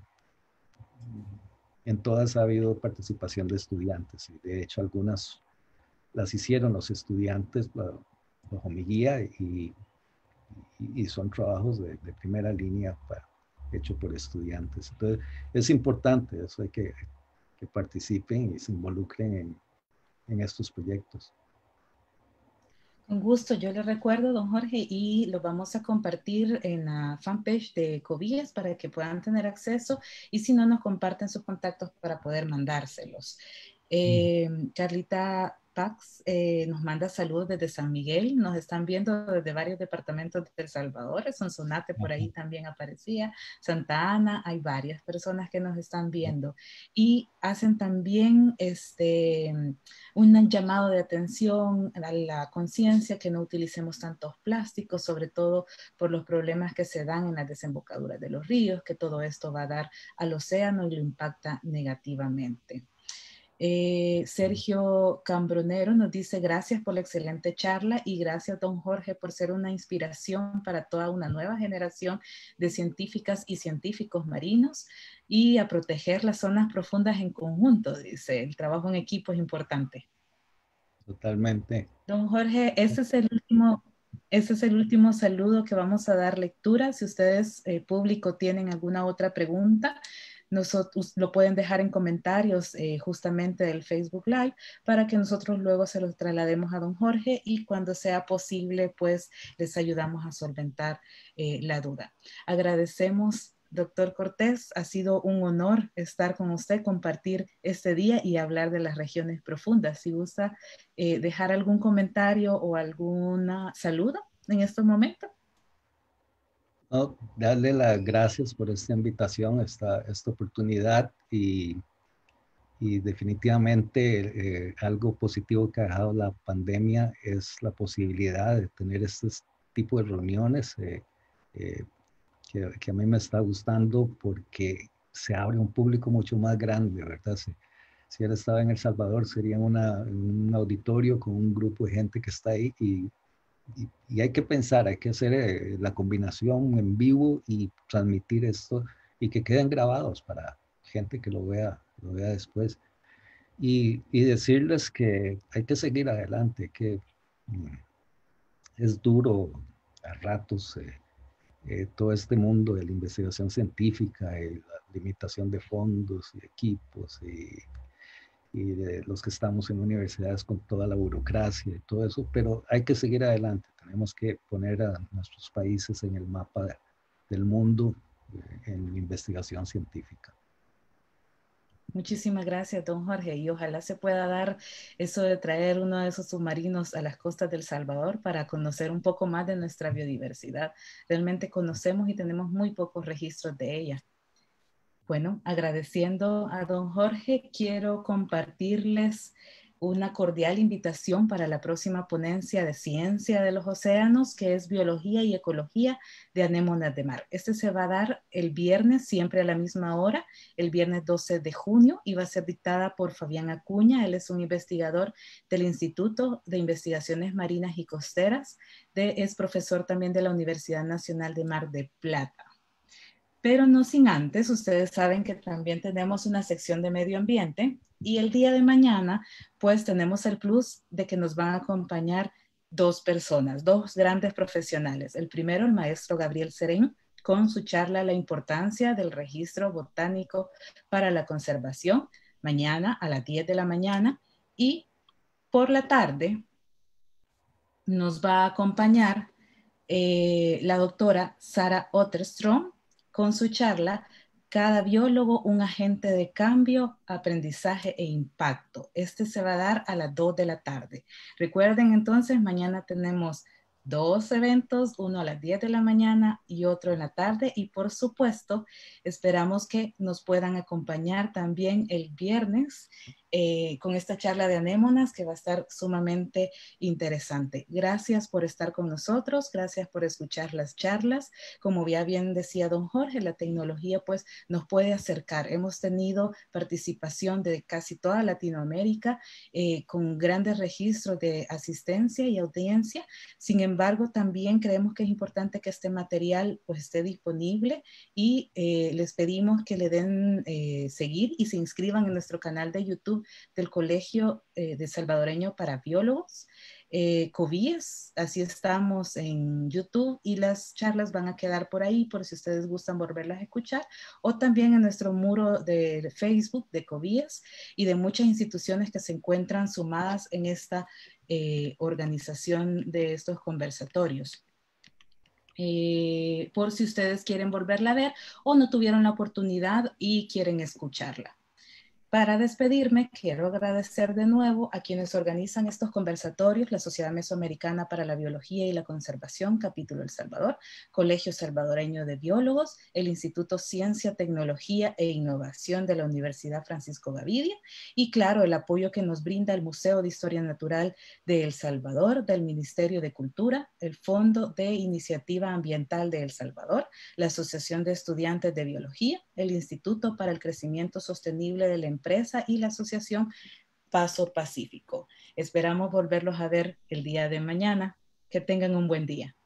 Speaker 2: en todas ha habido participación de estudiantes y de hecho algunas las hicieron los estudiantes bajo mi guía y, y, y son trabajos de, de primera línea para, hecho por estudiantes. Entonces, es importante eso, hay que, que participen y se involucren en, en estos proyectos.
Speaker 1: Con gusto, yo le recuerdo, don Jorge, y lo vamos a compartir en la fanpage de COBIES para que puedan tener acceso y si no, nos comparten sus contactos para poder mandárselos. Eh, Carlita Pax eh, nos manda saludos desde San Miguel, nos están viendo desde varios departamentos de El Salvador, Sonsonate por ahí también aparecía, Santa Ana, hay varias personas que nos están viendo y hacen también este, un llamado de atención a la conciencia que no utilicemos tantos plásticos, sobre todo por los problemas que se dan en las desembocaduras de los ríos, que todo esto va a dar al océano y lo impacta negativamente. Eh, Sergio Cambronero nos dice gracias por la excelente charla y gracias don Jorge por ser una inspiración para toda una nueva generación de científicas y científicos marinos y a proteger las zonas profundas en conjunto, dice, el trabajo en equipo es importante.
Speaker 2: Totalmente.
Speaker 1: Don Jorge, ese es el último, ese es el último saludo que vamos a dar lectura. Si ustedes, eh, público, tienen alguna otra pregunta, nosotros lo pueden dejar en comentarios eh, justamente del Facebook Live para que nosotros luego se los traslademos a don Jorge y cuando sea posible, pues les ayudamos a solventar eh, la duda. Agradecemos, doctor Cortés, ha sido un honor estar con usted, compartir este día y hablar de las regiones profundas. Si gusta eh, dejar algún comentario o alguna saludo en estos momentos.
Speaker 2: No, darle las gracias por esta invitación, esta, esta oportunidad y, y definitivamente eh, algo positivo que ha dejado la pandemia es la posibilidad de tener este tipo de reuniones eh, eh, que, que a mí me está gustando porque se abre un público mucho más grande, ¿verdad? Si, si él estaba en El Salvador, sería una, un auditorio con un grupo de gente que está ahí y Y, y hay que pensar, hay que hacer eh, la combinación en vivo y transmitir esto y que queden grabados para gente que lo vea, lo vea después. Y, y decirles que hay que seguir adelante, que mm, es duro a ratos eh, eh, todo este mundo de la investigación científica y la limitación de fondos y equipos y y de los que estamos en universidades con toda la burocracia y todo eso, pero hay que seguir adelante. Tenemos que poner a nuestros países en el mapa de, del mundo eh, en investigación científica.
Speaker 1: Muchísimas gracias, don Jorge, y ojalá se pueda dar eso de traer uno de esos submarinos a las costas del Salvador para conocer un poco más de nuestra biodiversidad. Realmente conocemos y tenemos muy pocos registros de ella. Bueno, agradeciendo a don Jorge, quiero compartirles una cordial invitación para la próxima ponencia de Ciencia de los Océanos, que es Biología y Ecología de Anémonas de Mar. Este se va a dar el viernes, siempre a la misma hora, el viernes doce de junio, y va a ser dictada por Fabián Acuña. Él es un investigador del Instituto de Investigaciones Marinas y Costeras, de, es profesor también de la Universidad Nacional de Mar de Plata. Pero no sin antes, ustedes saben que también tenemos una sección de medio ambiente y el día de mañana pues tenemos el plus de que nos van a acompañar dos personas, dos grandes profesionales. El primero, el maestro Gabriel Serén, con su charla La importancia del registro botánico para la conservación, mañana a las diez de la mañana, y por la tarde nos va a acompañar eh, la doctora Sara Otterstrom con su charla Cada biólogo, un agente de cambio, aprendizaje e impacto. Este se va a dar a las dos de la tarde. Recuerden entonces, mañana tenemos dos eventos, uno a las diez de la mañana y otro en la tarde. Y por supuesto, esperamos que nos puedan acompañar también el viernes eh, con esta charla de anémonas que va a estar sumamente interesante. Gracias por estar con nosotros, gracias por escuchar las charlas. Como ya bien decía don Jorge, la tecnología pues nos puede acercar. Hemos tenido participación de casi toda Latinoamérica eh, con grandes registros de asistencia y audiencia. Sin embargo, también creemos que es importante que este material pues esté disponible y eh, les pedimos que le den eh, seguir y se inscriban en nuestro canal de YouTube del Colegio eh, de Salvadoreño para Biólogos, eh, COBIES, así estamos en YouTube y las charlas van a quedar por ahí por si ustedes gustan volverlas a escuchar, o también en nuestro muro de Facebook de COBIES y de muchas instituciones que se encuentran sumadas en esta eh, organización de estos conversatorios. Eh, por si ustedes quieren volverla a ver o no tuvieron la oportunidad y quieren escucharla. Para despedirme, quiero agradecer de nuevo a quienes organizan estos conversatorios, la Sociedad Mesoamericana para la Biología y la Conservación, Capítulo El Salvador, Colegio Salvadoreño de Biólogos, el Instituto Ciencia, Tecnología e Innovación de la Universidad Francisco Gavidia, y claro, el apoyo que nos brinda el Museo de Historia Natural de El Salvador, del Ministerio de Cultura, el Fondo de Iniciativa Ambiental de El Salvador, la Asociación de Estudiantes de Biología, el Instituto para el Crecimiento Sostenible de la Empresa y la Asociación Paso Pacífico. Esperamos volverlos a ver el día de mañana. Que tengan un buen día.